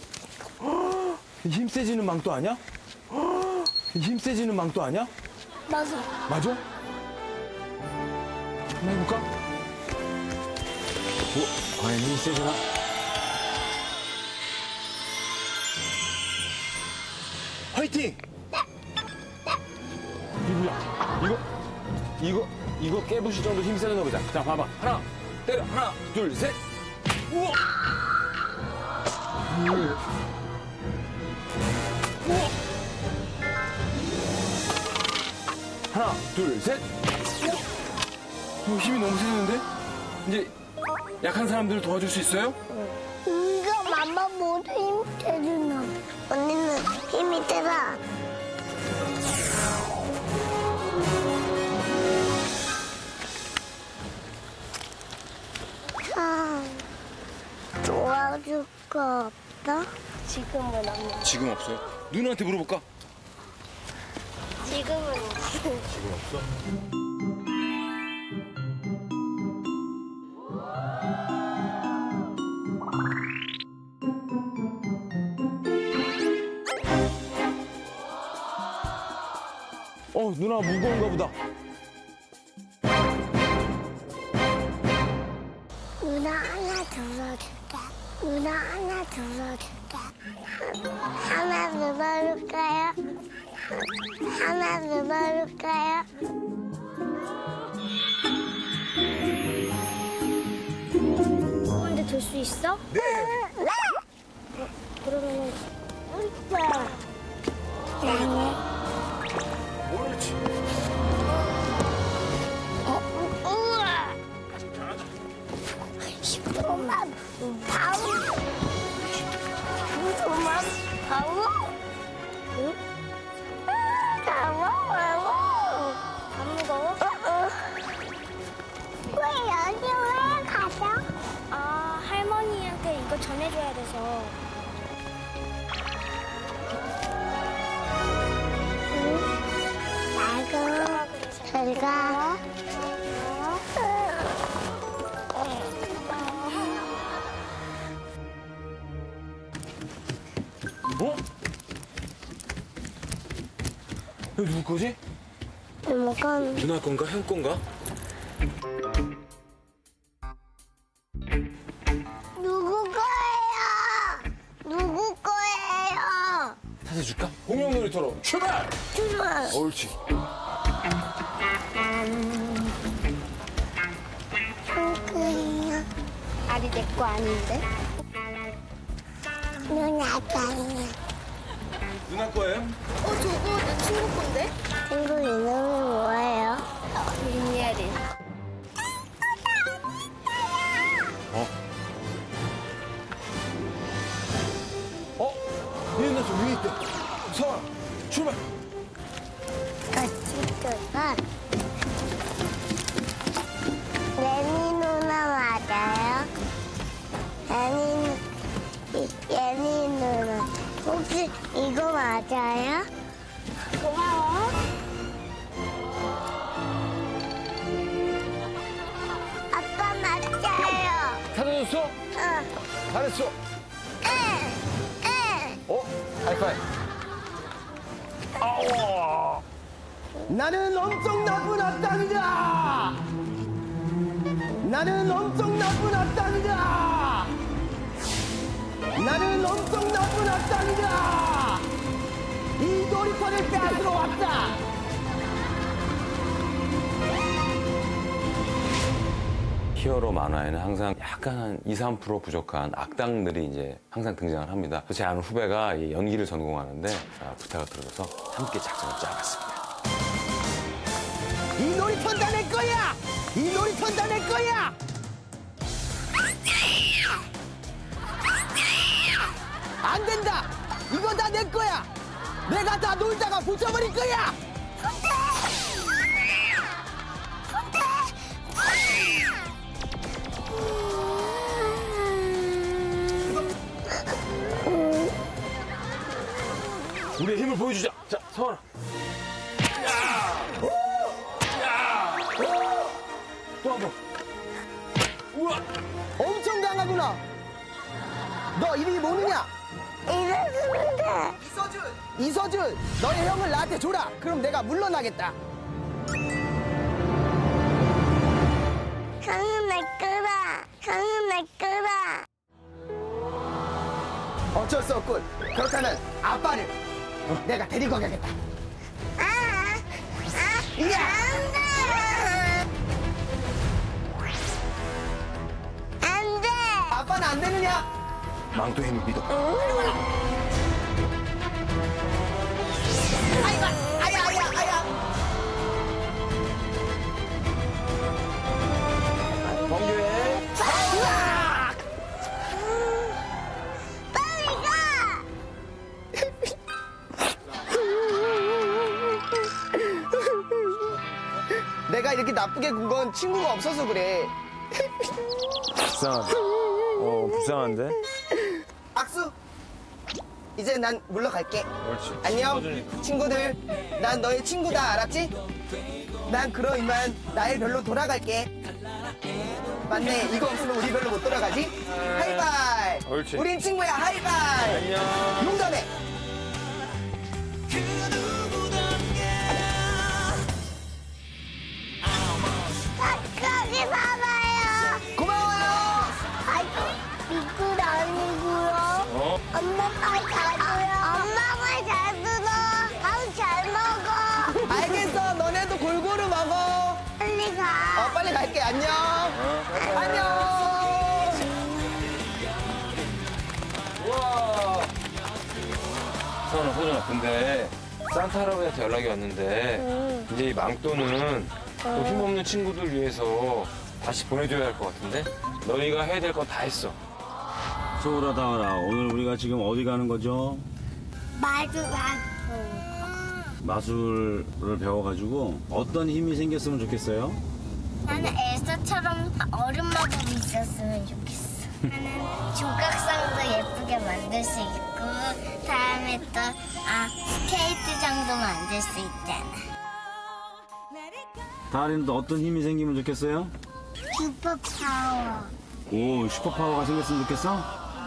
힘 세지는 망토 아니야? 힘 세지는 망토 아니야? 맞아. 맞아? 한번 해볼까? 과연 힘이 세지나? 화이팅! 이거 깨부실 정도 힘 세는 거 보자. 자, 봐봐. 하나, 때려. 하나, 둘, 셋. 우와. 하나, 둘, 셋. 힘이 너무 세는데? 이제 약한 사람들을 도와줄 수 있어요? 이거 맘마 모두 힘 대주나. 언니는 힘이 대라. 도와줄 거 없어? 지금은 없는. 지금 없어요. 누나한테 물어볼까? 지금은 없어. 지금 없어? 누나 무거운가 보다. 누나 하나 들어줄게. 누나 하나 들어줄게. 하나 들어줄까요? 하나 들어줄까요? 근데 들 수 있어? 네. 그러면은 오빠. 옳지. 우와. 조만 바우. 조만 바우. 응? 무거워. 안 무거워? 왜 여기 왜 가죠? 아, 할머니한테 이거 전해줘야 돼서. 잘 가. 어? 이거 누구 거지? 누나 건가? 형 건가? 누구 거예요? 누구 거예요? 찾아줄까? 공룡 놀이터로 출발! 출발! 옳지. 핑크야. 알이 내 거 아닌데? 누나 거야. 누나 거예요? 저거 내 친구 건데? 친구 이름이 뭐예요? 윤예린. 얘는 저 위에 있대. 서아, 출발! 같이 들어가. 예니 누나 맞아요? 예니 누나. 혹시 이거 맞아요? 고마워. 아빠 맞아요. 찾아줬어? 응. 잘했어. 하이파이브. 아우. 나는 엄청 나쁜 악당이다. 나는 엄청 나쁜 악당이다. 나는 엄청 나쁜 악당이다. 이 놀이터를 뺏으러 왔다. 히어로 만화에는 항상 약간 한 2~3% 부족한 악당들이 이제 항상 등장을 합니다. 제 아는 후배가 이 연기를 전공하는데 부탁을 들어줘서 함께 작전을 짜봤습니다. 이 놀이터는 다 내 거야. 이 놀이터는 다 내 거야. 안 된다. 이거 다 내 거야. 내가 다 놀다가 부숴버릴 거야. 우리의 힘을 보여주자. 자, 서원아. 또 한 번. 우와. 엄청 강하구나. 너 이름이 뭐느냐? 이서준. 이서준. 너의 형을 나한테 줘라. 그럼 내가 물러나겠다. 형은 내 거다. 형은 내 거다. 어쩔 수 없군. 그렇다면 아빠를 내가 데리고 가겠다. 이야! 안 돼! 아빠는 안 되느냐? 망토 힘을 믿어. 아이고, 아야. 범규의 빨리 가! 내가 이렇게 나쁘게 군 건 친구가 없어서 그래. 불쌍하다. 불쌍한데? 악수. 이제 난 물러갈게. 옳지. 안녕, 친구들. 난 너의 친구다, 알았지? 난 그럼 이만 나의 별로 돌아갈게. 맞네, 이거 없으면 우리 별로 못 돌아가지? 하이바이. 옳지. 우린 친구야, 하이바이. 안녕. 용감해. 거기 봐봐요. 고마워요. 아이고, 미끌 아니고요. 엄마 말 잘 들어. 엄마 말 잘 들어. 밥 잘 먹어. 알겠어, 너네도 골고루 먹어. 빨리 가. 빨리 갈게, 안녕. 안녕. 우와. 소연아, 근데 산타 할아버지한테 연락이 왔는데 이제 이 망토는 또 힘없는 친구들 위해서 다시 보내줘야 할 것 같은데? 너희가 해야 될 거 다 했어. 소울아, 다은아, 오늘 우리가 지금 어디 가는 거죠? 마술을 배워가지고 어떤 힘이 생겼으면 좋겠어요? 나는 엘사처럼 얼음 마법이 있었으면 좋겠어. 나는 조각상도 예쁘게 만들 수 있고 다음에 또 스케이트장도 만들 수 있잖아. 다은이는 또 어떤 힘이 생기면 좋겠어요? 슈퍼파워. 오, 슈퍼파워가 생겼으면 좋겠어?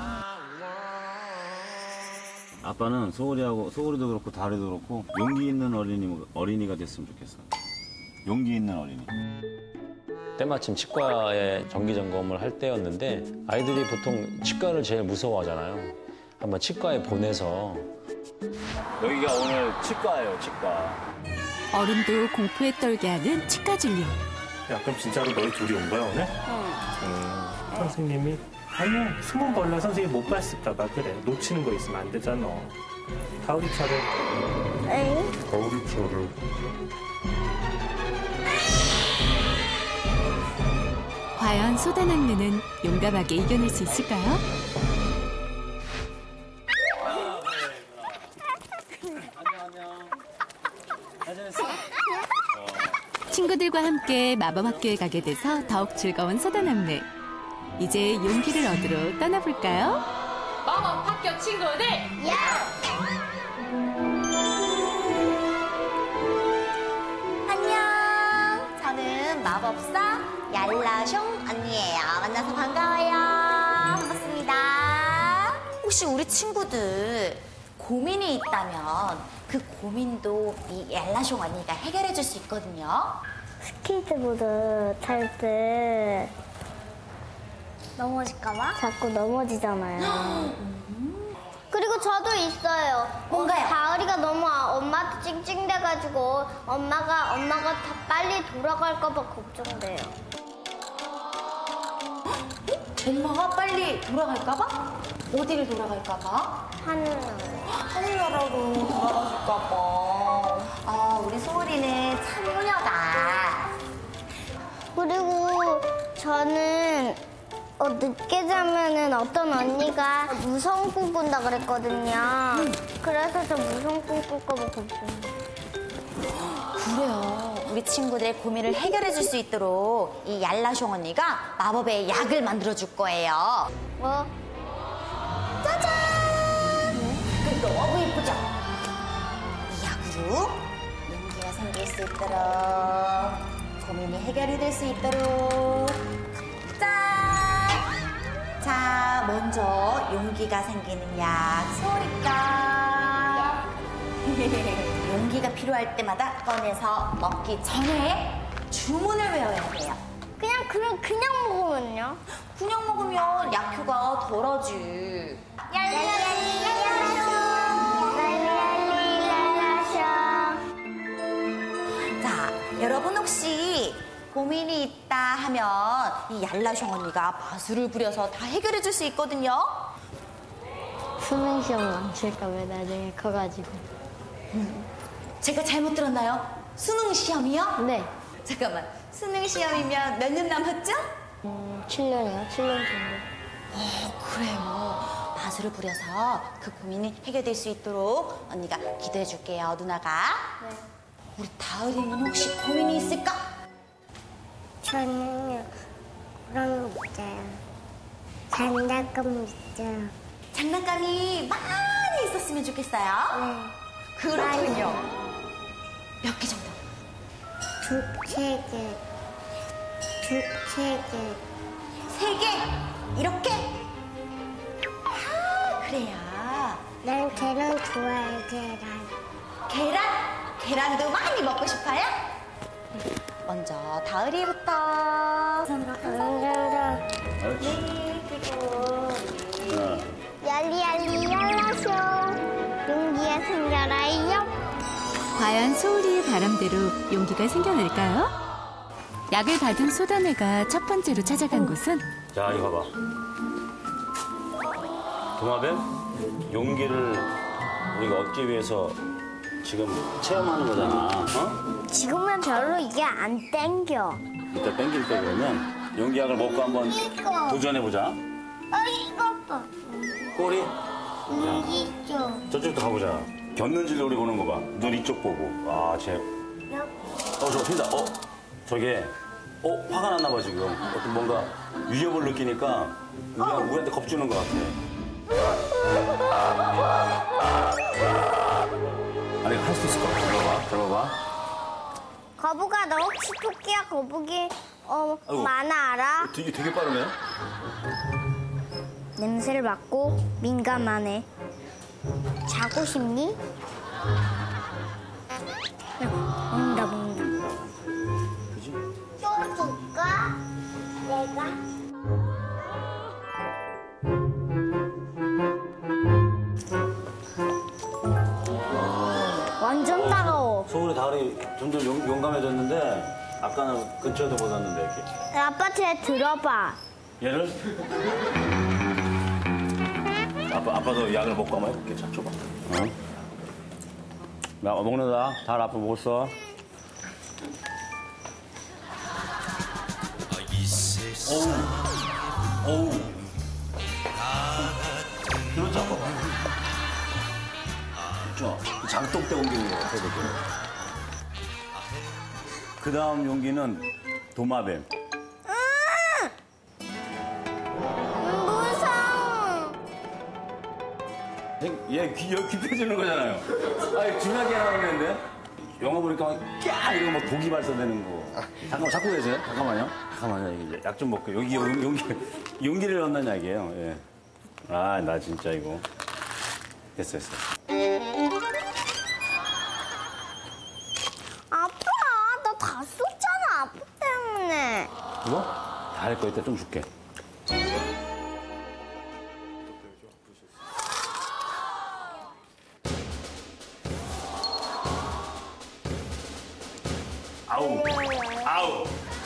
아빠는 소울이도 그렇고 다리도 그렇고 용기 있는 어린이가 됐으면 좋겠어. 용기 있는 어린이. 때마침 치과에 정기 점검을 할 때였는데 아이들이 보통 치과를 제일 무서워하잖아요. 한번 치과에 보내서 여기가 오늘 치과예요, 치과. 어른도 공포에 떨게 하는 치과 진료. 야, 그럼 진짜로 너희 둘이 온 거야, 오늘? 선생님이? 아니야, 숨은 벌라 선생님 못 봤을까봐 그래. 놓치는 거 있으면 안 되잖아. 가오리 차례. 에이? 가오리 차례. 과연 소다낙느는 용감하게 이겨낼 수 있을까요? 친구들과 함께 마법학교에 가게 돼서 더욱 즐거운 소다낙느. 이제 용기를 얻으러 떠나볼까요? 마법학교 친구들! 안녕. 저는 마법사 얄라숑 언니예요. 만나서 반가워요. 반갑습니다. 혹시 우리 친구들 고민이 있다면 그 고민도 이 얄라숑 언니가 해결해 줄 수 있거든요. 스케이트보드 탈 때 넘어질까봐? 자꾸 넘어지잖아요. 그리고 저도 있어요. 뭔가요? 가을이가 너무 엄마한테 찡찡대가지고 엄마가 더 빨리 돌아갈까봐 걱정돼요. 엄마가 빨리 돌아갈까봐? 어디를 돌아갈까봐? 하늘나라로 돌아가실까봐. 우리 소울이는 참 효녀다. 그리고 저는 늦게 자면은 어떤 언니가 무서운 꿈 꾼다 그랬거든요. 그래서 저 무서운 꿈 꿀까봐 걱정해요. 그래요. 우리 친구들의 고민을 해결해 줄 수 있도록 이 얄라숑 언니가 마법의 약을 만들어 줄 거예요. 뭐? 짜잔! 그 너무 예쁘죠? 이 약으로 용기가 생길 수 있도록, 고민이 해결이 될 수 있도록. 짠! 자, 먼저 용기가 생기는 약 소리까. 용기가 필요할 때마다 꺼내서 먹기 전에 주문을 외워야 돼요. 그냥 먹으면요? 그냥 먹으면 약효가 덜하지. 자, 여러분 혹시 고민이 있다 하면 이 얄라숑 언니가 마술을 부려서 다 해결해 줄 수 있거든요. 수능 시험 망칠까 봐 나중에 커가지고. 제가 잘못 들었나요? 수능 시험이요? 네. 잠깐만, 수능 시험이면 몇 년 남았죠? 7년이요. 7년 정도. 그래요. 마술을 부려서 그 고민이 해결될 수 있도록 언니가 기도해 줄게요, 누나가. 네. 우리 다을이는 혹시 고민이 있을까? 저는요, 그런 거 있어요. 장난감 있어요. 장난감이 많이 있었으면 좋겠어요. 네. 그렇군요. 몇 개 정도? 2-3개. 2-3개. 3개? 이렇게? 아, 그래요. 난 계란 좋아해요, 계란. 계란? 계란도 많이 먹고 싶어요? 먼저 다을이부터. 네, 그리고 얄리얄리 얄라쇼 용기가 생겨라요. 과연 소울이의 바람대로 용기가 생겨날까요? 약을 받은 소다네가 첫 번째로 찾아간 곳은 자, 이거 봐봐. 도마뱀 용기를 우리가 얻기 위해서 지금 체험하는 거잖아. 어? 지금은 별로 이게 안 땡겨. 이따 땡길 때 그러면 용기약을 먹고 한번 도전해보자. 이거 봐. 꼬리? 이쪽. 저쪽도 가보자. 겼는지를 우리 보는 거 봐. 눈 이쪽 보고. 아, 쟤. 저거 튄다. 저게. 화가 났나 봐, 지금. 어떤 뭔가 위협을 느끼니까 우리한테 겁주는 것 같아. 아니, 할 수 있을 것 같아. 들어봐. 거북아, 너 혹시 토끼야 거북이 많아 알아? 되게 빠르네. 냄새를 맡고 민감하네. 자고 싶니? 먹는다. 그지? 또 줄까? 내가? 완전 따가워. 소울이 다리 점점 용감해졌는데 아까는 근처에도 못 왔는데 이렇게. 아빠 쟤 들어봐. 얘를? 아빠도 약을 먹고 한번 해볼게. 자, 줘봐. 응? 나 먹는다. 달 아빠 먹었어. 어우. 그렇지, 아빠가. 좋아. 장독대 옮기는 것 같아, 그게. 그 다음 용기는 도마뱀. 무서워. 얘 귀 펴지는 거잖아요. 아니, 준하게 나오는데? 영화 보니까 막, 까! 이러고 막 독이 발사되는 거. 잠깐만, 잡고 계세요? 잠깐만요. 이게 약 좀 먹고. 여기 용기를 얻는 약이에요. 예. 아, 나 진짜 이거. 됐어. 아빠, 나 다 썼잖아. 아빠 때문에. 이거? 다 할 거 이따 좀 줄게. 아우.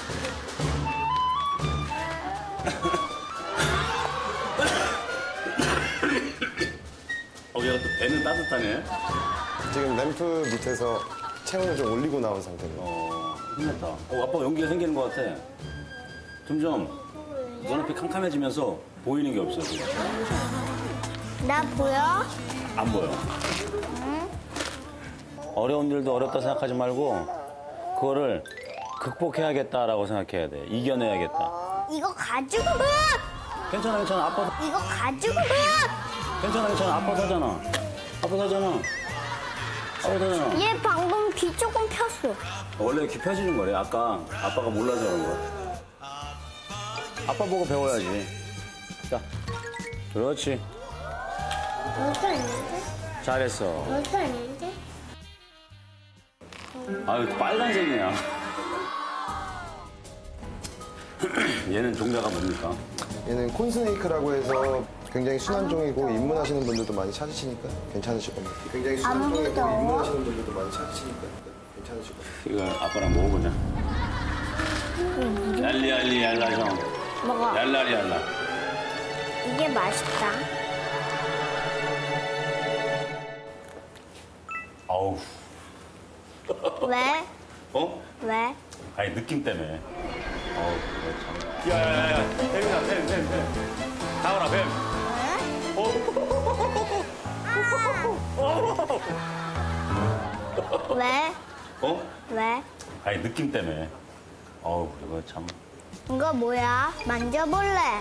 얘가 또 배는 따뜻하네. 지금 램프 밑에서 체온을 좀 올리고 나온 상태입니다. 힘냈다. 아빠 용기가 생기는 것 같아. 점점 눈앞이 캄캄해지면서 보이는 게 없어, 지금. 나 보여? 안 보여. 응? 어려운 일도 어렵다 생각하지 말고 그거를 극복해야겠다라고 생각해야 돼. 이겨내야겠다. 이거 가지고 괜찮아. 아빠. 이거 가지고 괜찮아. 아빠 사잖아. 얘 방금 귀 조금 폈어. 원래 귀 펴지는 거래. 아까 아빠가 몰라서 그런 거야. 아빠 보고 배워야지. 자, 그렇지. 너도 아닌데? 잘했어. 너도 아닌데? 아유, 빨간색이야. 얘는 종자가 뭡니까? 얘는 콘스네이크라고 해서 굉장히 순한 종이고 입문하시는 분들도 많이 찾으시니까 괜찮으실 겁니다. 굉장히 순한 종이고 입문하시는 분들도 많이 찾으시니까 괜찮으실 겁니다. 이거 아빠랑 먹어보자. 얄리 얄라숑. 먹어. 얄라리 얄라. 이게 맛있다. 아우. 왜? 어? 왜? 아니 느낌 때문에. 어우 참. 야야야야. 뱀이다 뱀. 나와라 뱀. 왜? 어? 왜? 아니 느낌 때문에. 어우 이거 참. 이거 뭐야? 만져볼래?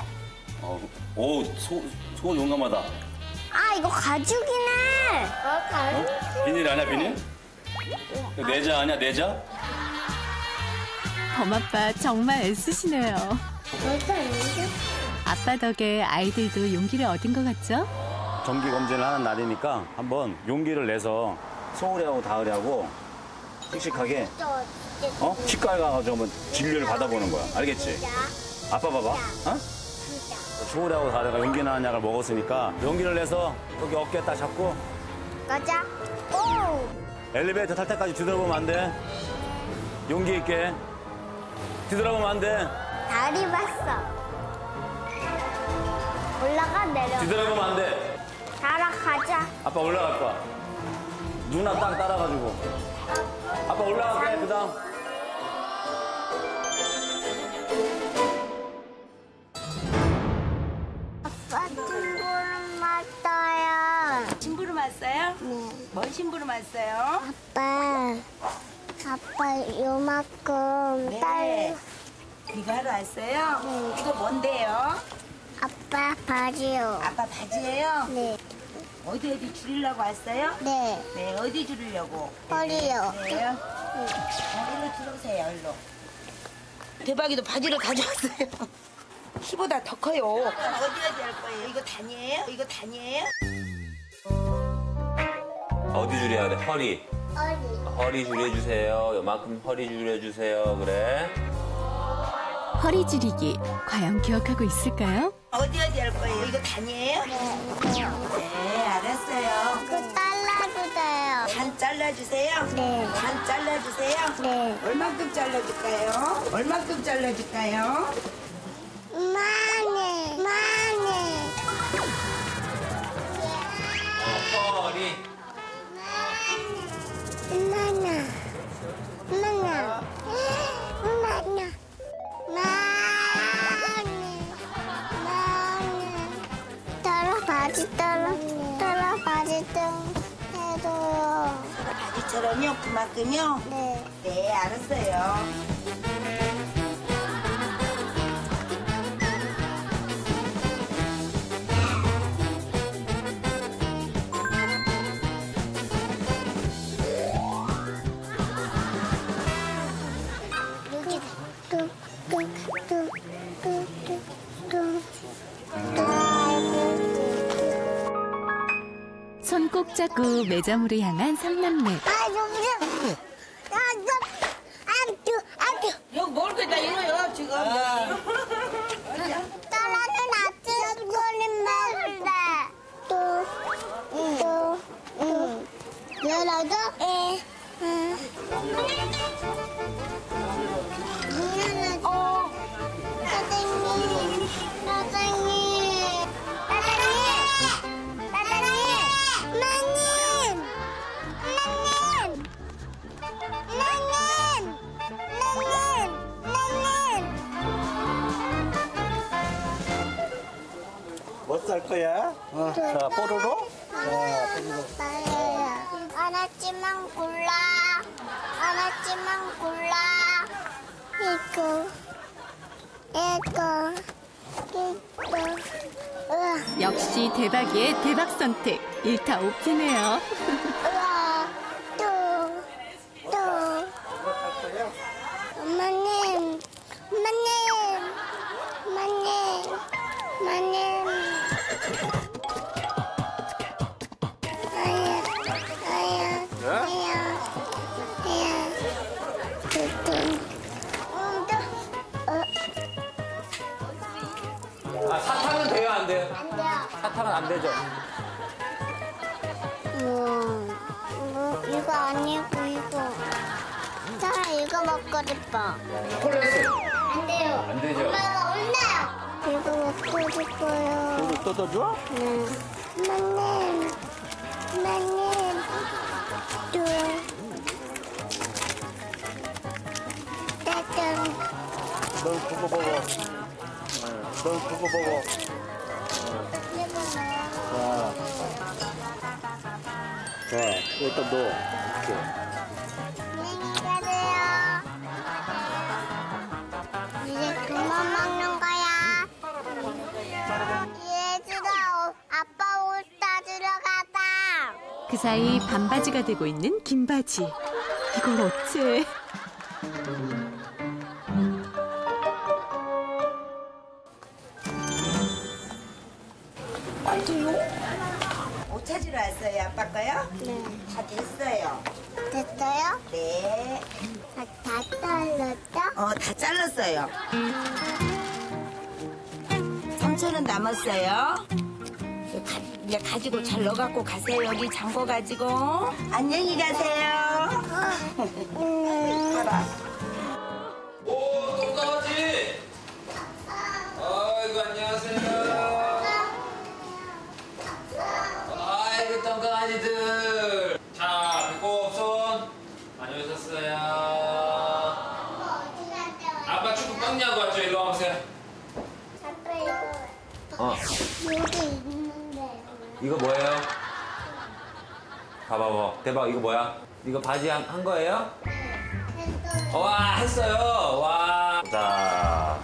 소 용감하다. 아, 이거 가죽이네. 가죽? 비닐 아니야 비닐? 이거 내자 아니야 내자? 범아빠 정말 애쓰시네요. 아빠 덕에 아이들도 용기를 얻은 것 같죠? 정기 검진을 하는 날이니까 한번 용기를 내서 소울이하고 다을이하고 씩씩하게 치과에 가가지고 한번 진료를 받아보는 거야. 알겠지? 아빠 봐봐. 어? 소울이하고 다을이가 용기 나는 약을 먹었으니까 용기를 내서 여기 어깨 딱 잡고 가자. 오! 엘리베이터 탈 때까지 뒤돌아보면 안 돼. 용기 있게. 뒤돌아보면 안 돼. 다리 봤어. 올라가 내려. 뒤돌아보면 안 돼. 가자. 아빠 올라갈 거야. 누나 딱 따라가지고. 아빠 올라갈게, 그 다음. 아빠 심부름 왔어요. 심부름 왔어요? 네. 뭔 심부름 왔어요? 아빠 요만큼 네. 이거 하러 왔어요? 네. 이거 뭔데요? 아빠 바지요. 아빠 바지예요? 네. 어디 줄이려고 왔어요? 네. 네, 어디 줄이려고? 허리요. 그래요? 일로 들어오세요, 일로. 대박이도 바지를 가져왔어요. 키보다 더 커요. 어디 할 거예요? 이거 단이에요? 이거 단이에요? 어디 줄여야 돼? 허리. 허리 줄여주세요. 요만큼 허리 줄여주세요. 그래. 허리 줄이기 과연 기억하고 있을까요? 어디 할 거예요? 이거 단이에요? 네, 알았어요. 그 잘라주세요. 단 잘라주세요? 네. 단 잘라주세요? 네. 얼만큼 잘라줄까요? 얼만큼 잘라줄까요? 많이. 허리. 따라 바지 등 해줘요. 바지처럼요? 그만큼요? 네. 네, 알았어요. 손 꼭 잡고 매점으로 향한 삼남매. 여기 뭘 그다 이거요, 지금. 떨어진 아침 거린 먹을래. 열어줘? 뭐 쌀 거야? 자, 뽀로로? 하나쯤만 골라. 이거. 역시 대박이의 대박 선택. 일타오피네요. 또. 엄마님. 사탕은 돼요, 안 돼요? 안 돼요. 사탕은 안 되죠? 이거 아니고 이거. 자, 이거 먹고 싶어. 콜레스. 안 돼요. 안 되죠? 엄마가 혼나요. 이거 뜯을 거예요. 손을 뜯어줘? 네. 엄마님. 엄마님. 또. 따뜻. 넌 그거 먹어. 넌 그거 먹어. 자, 일단 너. 이렇게. 이제 그만 먹는 거야. 얘들아, 아빠 옷 따주러 가자. 그 사이 반바지가 되고 있는 긴 바지. 이걸 어째? 옷 찾으러 왔어요, 아빠 거요? 네. 다 됐어요. 됐어요? 네. 다 잘랐어? 다 잘랐어요. 3,000원 남았어요. 이제 가지고 잘 넣어갖고 가세요. 여기 잠궈 가지고. 안녕히 가세요. 봐라. 오, 똥강아지! 아이고, 안녕하세요. 아이고, 똥강아지들. 자, 배꼽, 손. 많이 오셨어요. 아빠 축구 뻥냐고 왔죠? 일로 와보세요. 아빠 이거 여기 있는데. 이거 뭐예요? 봐봐. 대박, 이거 뭐야? 이거 바지 한 거예요? 와, 했어요. 와. 자.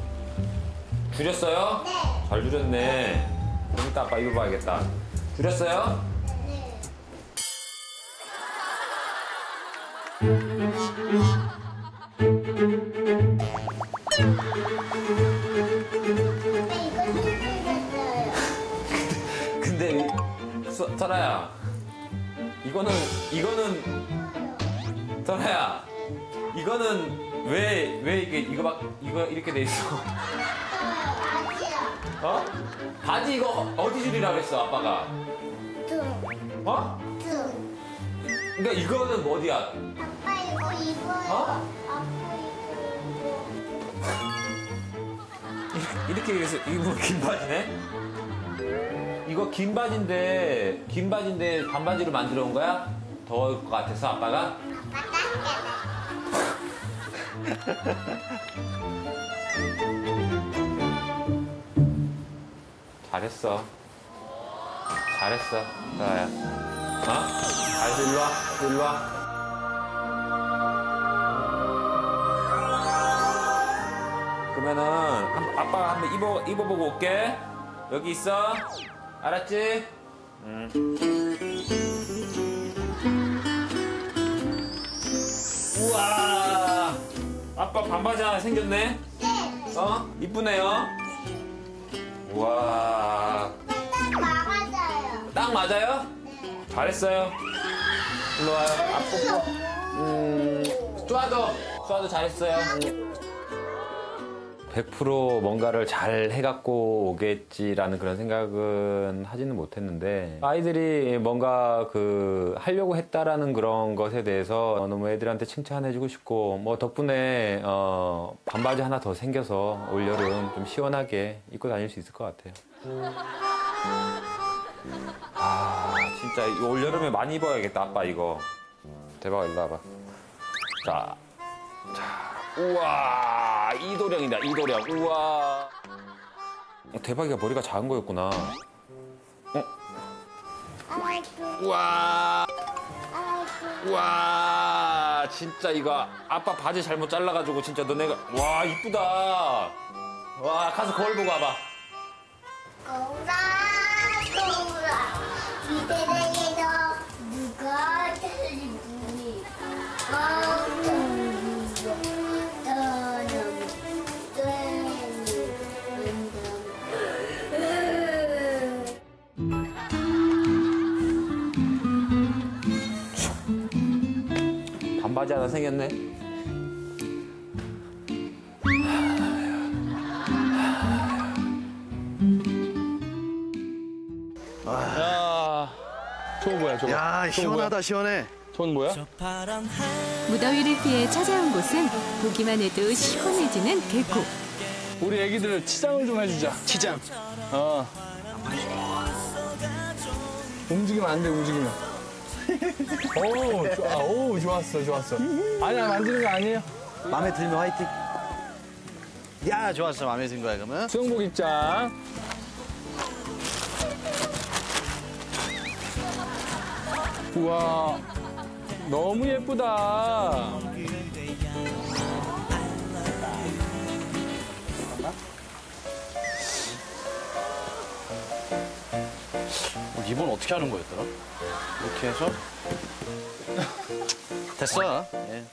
줄였어요? 네. 잘 줄였네. 좀 이따 아빠 입어봐야겠다. 줄였어요? 네. 근데 설아야, 이거는 설아야, 이거는 왜 이거 이렇게 돼 있어? 어? 바지 이거 어디 줄이라고 했어 아빠가? 어? 그러니까 이거는 어디야? 아빠 이거 입어요. 어? 아빠 이렇게 해서 이거 긴 바지네? 이거 긴 바지인데 반바지로 만들어 온 거야? 더울 것 같아서 아빠가? 잘했어. 서아야. 어? 잘했어. 일로 와. 그러면은 아빠 한번 입어보고 올게. 여기 있어. 알았지? 우와. 아빠 반바지 하나 생겼네. 어? 이쁘네요. 우와. 맞아요. 딱 맞아요? 네. 잘했어요. 일로 와요. 뽀뽀. 수아도 잘했어요. 100% 뭔가를 잘 해갖고 오겠지라는 그런 생각은 하지는 못했는데, 아이들이 뭔가 하려고 했다라는 그런 것에 대해서 너무 애들한테 칭찬해주고 싶고, 뭐 덕분에 반바지 하나 더 생겨서 올여름 좀 시원하게 입고 다닐 수 있을 것 같아요. 아, 진짜 이 올여름에 많이 입어야겠다, 아빠 이거. 대박, 일로 와봐. 자, 우와, 이도령이다, 이도령. 우와. 대박이가 머리가 작은 거였구나. 우와. 우와, 진짜 이거 아빠 바지 잘못 잘라가지고 진짜 너네가. 와, 이쁘다. 와, 가서 거울 보고 와봐. 이대에서 누가 달리니? 반바지 하나 생겼네. 야, 저거 뭐야, 저거. 야, 저거 시원하다, 뭐야? 시원해. 전 뭐야? 무더위를 피해 찾아온 곳은 보기만 해도 시원해지는 계곡. 우리 애기들 치장을 좀 해주자. 치장. 움직이면 안 돼, 움직이면. 오, 좋았어. 아니야, 만지는 거 아니에요. 마음에 들면 화이팅. 야, 좋았어. 마음에 든 거야, 그러면. 수영복 입자. 우와, 너무 예쁘다. 이번 어떻게 하는 거였더라? 이렇게 해서 됐어. 예.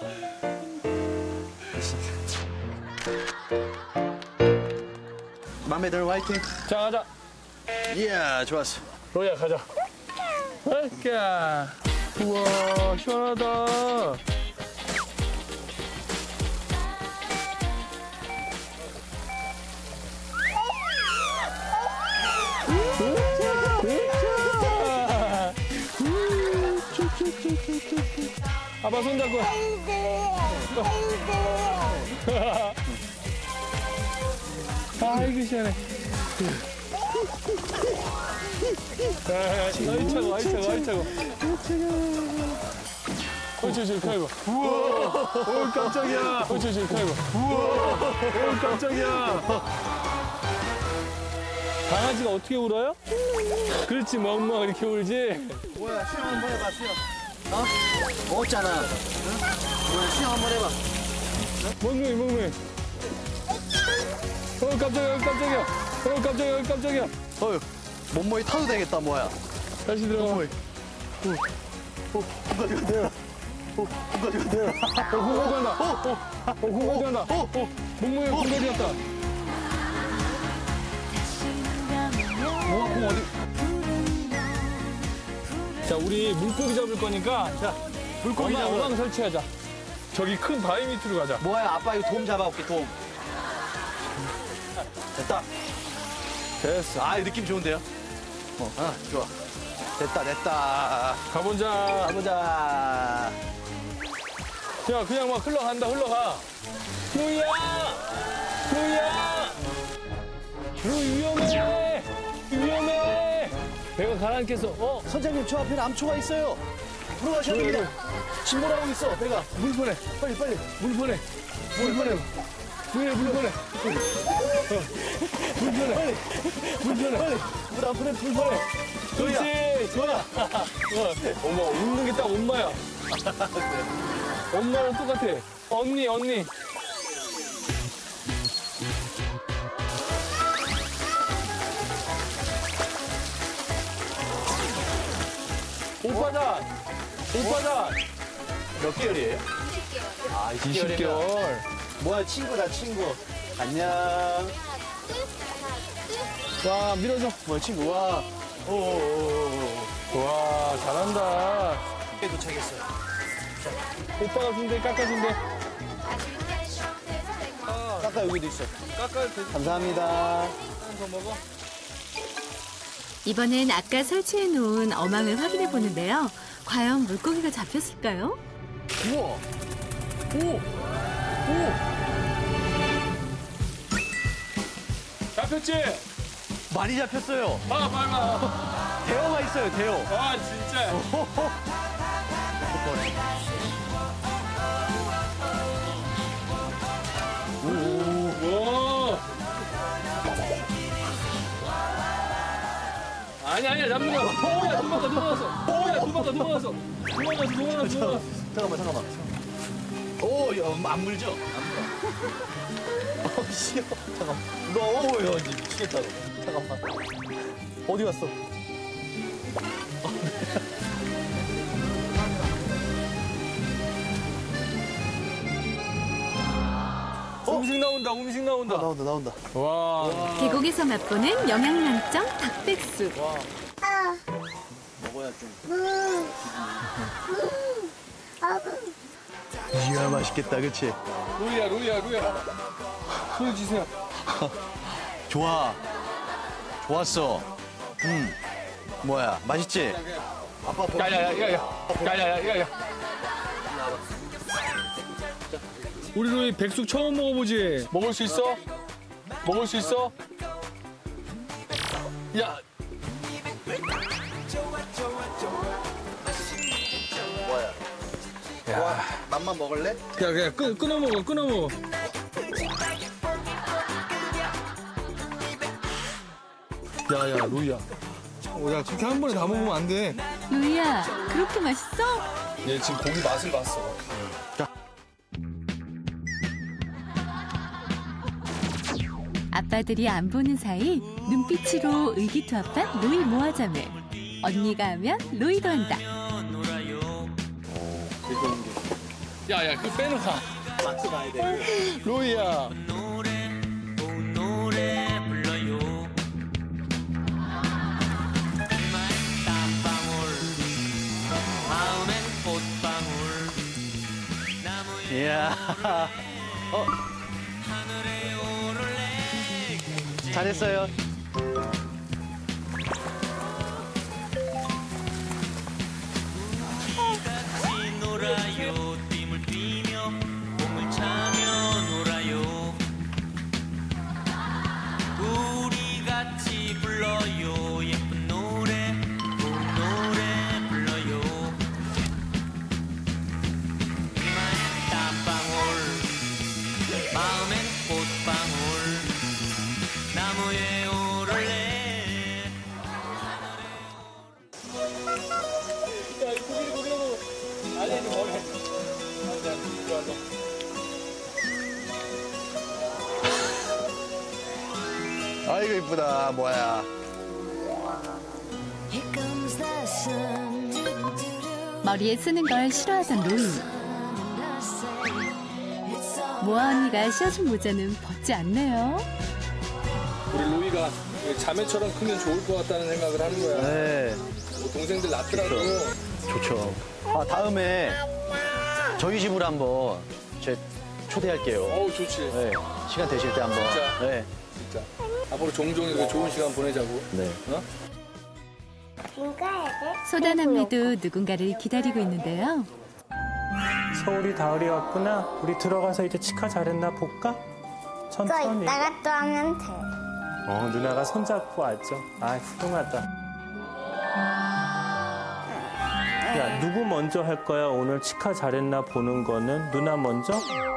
맘에 들어 화이팅. 자, 가자. 이야, 좋았어. 로야, 가자. 이렇게. 우와, 시원하다. 아빠 손 잡고. 아이고 시원해. 아이 차고. 어쩌 카이버. 우와. 오 깜짝이야. 어쩌 카이버. 우와. 오 깜짝이야. 강아지가 어떻게 울어요? 그렇지 뭐 엄마가 이렇게 울지. 뭐야, 수영 한번 해봐, 수영. 먹었잖아. 뭐야, 수영 한번 해봐. 멍멍이. 깜짝이야. 몸무게 타도 되겠다, 뭐야. 다시 들어가. 몸무게. 공가지 한다. 몸무게 공가지 갔다. 공 어디? 자, 우리 물고기 잡을 거니까, 자, 물고기 어망 설치하자. 저기 큰 바위 밑으로 가자. 뭐야, 아빠 이거 돔 잡아올게, 돔. 됐다. 됐어. 아, 이 느낌 좋은데요? 좋아. 됐다. 가보자. 야, 그냥 막 흘러가. 루야! 루 위험해! 배가 가라앉겠어. 선생님, 저 앞에 암초가 있어요. 들어가셔야 됩니다. 침몰하고 있어, 배가. 물 보내. 빨리. 물 보내. 물 보내. 물 안 보내, 물 보내. 그렇지. 좋아. 어머, 웃는 게 딱 엄마야. 엄마랑 똑같아. 언니. 오빠다. 몇 개월이에요? 20개월. 뭐야, 친구다, 친구. 안녕. 와, 밀어줘. 뭐야, 친구. 와. 와, 잘한다. 도착했어요. 오빠가 준대, 깎아준대. 깎아, 여기도 있어. 깎아도 돼. 감사합니다. 더 먹어. 이번엔 아까 설치해 놓은 어망을 확인해 보는데요. 과연 물고기가 잡혔을까요? 우와. 오. 잡혔지? 많이 잡혔어요. 빨라. 대어가 있어요, 대어. 아, 진짜. 오. 아니야, 잡는 거야. 오야, 도망갔어. 잠깐만. 오, 야, 안 물죠? 싫어. 잠깐만. 너, 이제 미치겠다. 잠깐만. 어디 갔어? 음식 나온다. 나온다. 와. 계곡에서 맛보는 영양 만점 닭백숙. 먹어야 좀. 이야, 맛있겠다, 그치? 루야. 손 주세요. 좋았어. 뭐야, 맛있지? 야야야야야야야야야. 우리 로이 백숙 처음 먹어보지? 먹을 수 있어? 먹을 수 있어? 야. 뭐야? 야, 맘만 먹을래? 그냥 끊어 먹어, 끊어 먹어. 야야 로이야. 야 그렇게 한 번에 다 먹으면 안 돼. 로이야, 그렇게 맛있어? 얘 지금 고기 맛을 봤어. 아빠들이 안 보는 사이 눈빛으로 의기투합한 로이 모아자매. 언니가 하면 로이도 한다. 야야 그거 빼놓아. 마트 가야 돼. 로이야. 이야. 잘했어요. 놀아요 띠을 띠며 몸을 차며 놀아요 우리 같이 불러요 예쁜 노래 좋은 노래 불러요 이마엔 땀방울 마음엔 꽃방울 나무에 오를래 야, 이 고기를 거기다 먹어. 아니, 이거 머리. 아이고 이쁘다 뭐야. 머리에 쓰는 걸 싫어하던 로이. 모아 언니가 씌워준 모자는 벗지 않네요. 우리 로이가 자매처럼 크면 좋을 것 같다는 생각을 하는 거야. 네. 뭐 동생들 낳더라도. 좋죠. 아, 다음에 저희 집으로 한번 제 초대할게요. 어우, 좋지. 네. 시간 되실 때 한번. 진짜. 네. 진짜. 앞으로 종종 이렇게 좋은 시간 보내자고. 네. 어? 소다남매도 누군가를 기다리고 있는데요. 서울이 다을이 왔구나. 우리 들어가서 이제 치카 잘했나 볼까? 그거 천천히. 이따가 또 하면 돼. 누나가 손잡고 왔죠. 아, 훌륭하다. 야, 누구 먼저 할 거야? 오늘 치카 잘했나 보는 거는 누나 먼저?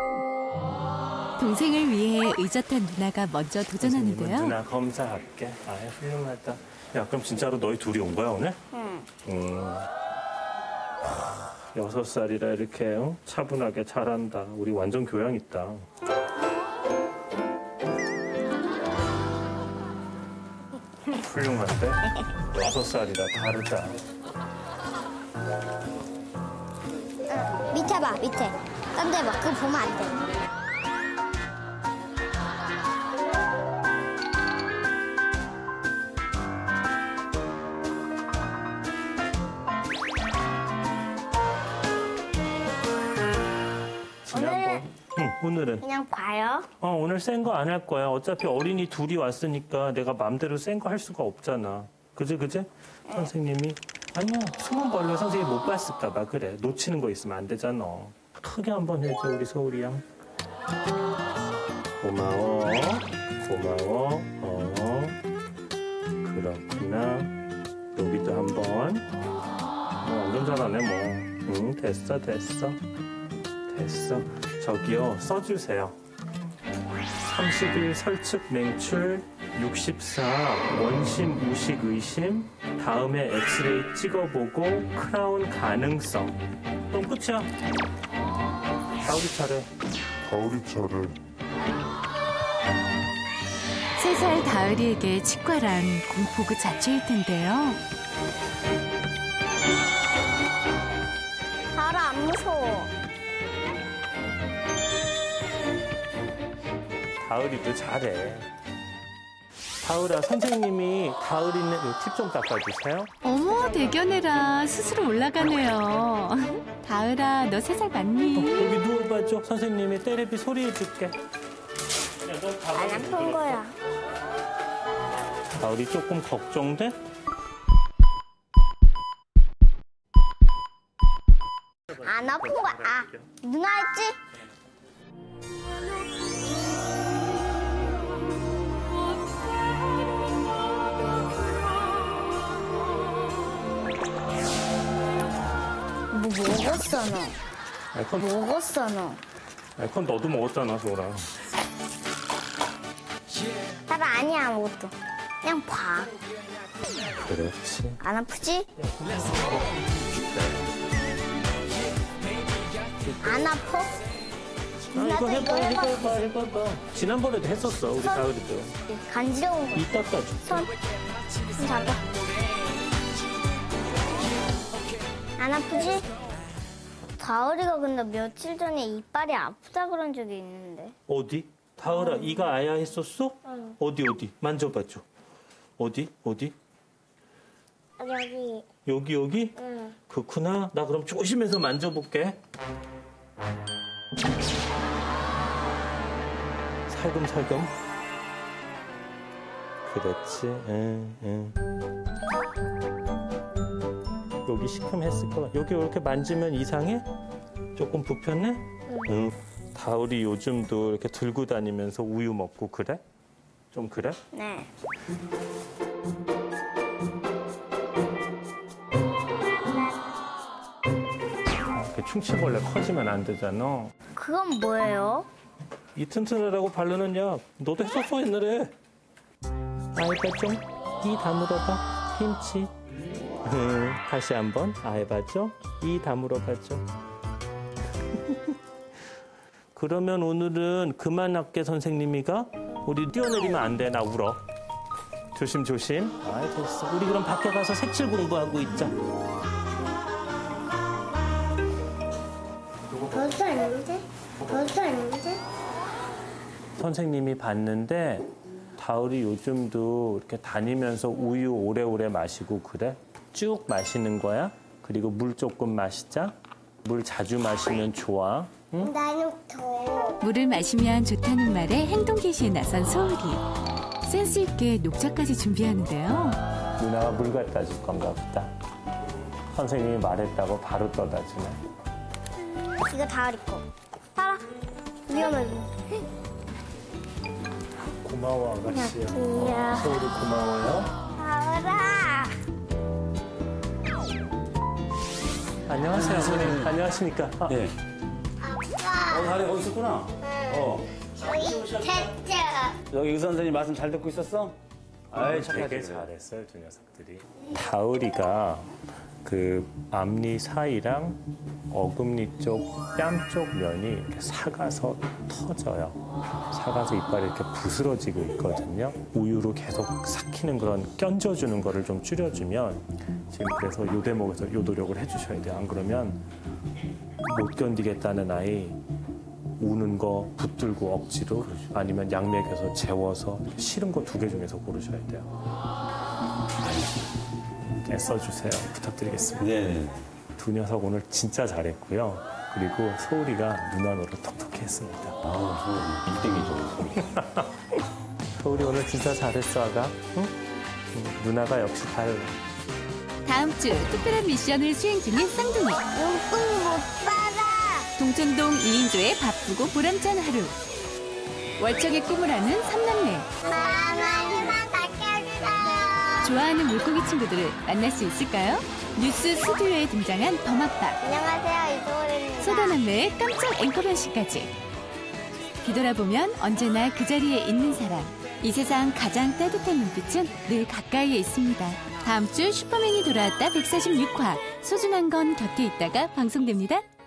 동생을 위해 의젓한 누나가 먼저 도전하는데요. 누나 검사할게. 아, 훌륭하다. 야, 그럼 진짜로 너희 둘이 온 거야, 오늘? 응. 6살이라 이렇게 차분하게 잘한다. 우리 완전 교양 있다. 훌륭한데? 6살이라 다르다. 밑에 봐, 밑에. 딴 데 봐, 그거 보면 안 돼. 오늘은? 그냥 봐요. 오늘 센 거 안 할 거야. 어차피 어린이 둘이 왔으니까 내가 맘대로 센 거 할 수가 없잖아. 그지? 선생님이 아니야, 숨은 벌로 선생님 못 봤을까 봐. 그래, 놓치는 거 있으면 안 되잖아. 크게 한번 해줘, 우리 소울이 양. 고마워. 그렇구나. 여기도 한번. 완전 잘하네 뭐. 됐어. 저기요, 써주세요. 30일 설측 맹출 64 원심 무식 의심 다음에 엑스레이 찍어보고 크라운 가능성. 그럼 끝이야. 다우리 차례. 3살 다을이에게 치과란 공포 그 자체일 텐데요. 다을아, 안 무서워. 다을이도 잘해. 다을아, 선생님이 다을 있는 팁 좀 닦아주세요. 어머, 대견해라. 스스로 올라가네요. 다을아, 너 3살 맞니? 여기 누워봐줘. 선생님이 때레비 소리해줄게. 안 아픈 거야. 다을이 조금 걱정돼? 안 아픈 거야. 아, 누나 했지? 뭐 먹었어 너? 먹었어 너? 그건 너도 먹었잖아, 소라. 따라 아니야 아무것도. 그냥 봐. 그렇지. 안 아프지? 안 아파? 이거 해봐. 지난번에도 했었어, 우리 가을이도. 간지러운 거. 이따 따줘. 손 잡아. 안 아프지? 가을이가 근데 며칠 전에 이빨이 아프다 그런 적이 있는데. 어디? 가을아, 이가 아야 했었어? 응. 어디? 만져봐줘. 어디? 여기. 여기? 응. 그렇구나. 나 그럼 조심해서 만져볼게. 살금살금. 그렇지. 응. 여기 시큼했을 거야. 여기 이렇게 만지면 이상해? 조금 불편해? 응. 가을이 요즘도 이렇게 들고 다니면서 우유 먹고 그래? 좀 그래? 네. 이렇게 충치벌레 커지면 안 되잖아. 그건 뭐예요? 이 튼튼하라고 바르는 약. 너도 했었어 옛날에. 아이가 좀 이 다물어봐. 힘치. 다시 한번 해봐죠. 이 다물어봐죠. 그러면 오늘은 그만 할게 선생님이가. 우리 뛰어내리면 안 돼. 나 울어. 조심. 아이 됐어. 우리 그럼 밖에 가서 색칠 공부하고 있자. 벌써 아닌데? 선생님이 봤는데 가을이 요즘도 이렇게 다니면서 우유 오래오래 마시고 그래? 쭉 마시는 거야? 그리고 물 조금 마시자. 물 자주 마시면 좋아. 응? 나는 더. 물을 마시면 좋다는 말에 행동 개시에 나선 소울이. 센스 있게 녹차까지 준비하는데요. 누나가 물 갖다 줄 건가 보다. 선생님이 말했다고 바로 떠다주네. 이거 다을이 거. 따라. 위험해. 고마워 아가씨야. 귀여워. 소울이 고마워요. 다을아. 안녕하세요 선생님. 안녕하십니까? 네. 다리 거기 있었구나. 여기 의사 선생님 말씀 잘 듣고 있었어? 아이, 되게 잘했어요, 두 녀석들이. 다을이가 그 앞니 사이랑 어금니 쪽, 뺨 쪽 면이 이렇게 삭아서 터져요. 삭아서 이빨이 이렇게 부스러지고 있거든요. 우유로 계속 삭히는 그런 껴줘주는 거를 좀 줄여주면 지금 그래서 요 대목에서 요 노력을 해주셔야 돼요. 안 그러면 못 견디겠다는 아이 우는 거 붙들고 억지로 아니면 약 먹여서 재워서 싫은 거 2개 중에서 고르셔야 돼요. 애써주세요. 부탁드리겠습니다. 네. 두 녀석 오늘 진짜 잘했고요. 그리고 소울이가 누나 노릇 톡톡히 했습니다. 소울이 1등이죠. 소울이 오늘 진짜 잘했어, 아가. 응? 누나가 역시 달라. 다음 주 특별한 미션을 수행 중인 쌍둥이. 용돈 못 받아. 동천동 2인조의 바쁘고 보람찬 하루. 월척의 꿈을 아는 3남매. 희망 갖게 해주세요. 좋아하는 물고기 친구들을 만날 수 있을까요? 뉴스 스튜디오에 등장한 범아빠. 안녕하세요, 이소울입니다. 소다남매의 깜짝 앵커 변신까지. 뒤돌아보면 언제나 그 자리에 있는 사람. 이 세상 가장 따뜻한 눈빛은 늘 가까이에 있습니다. 다음 주 슈퍼맨이 돌아왔다 146화. 소중한 건 곁에 있다가 방송됩니다.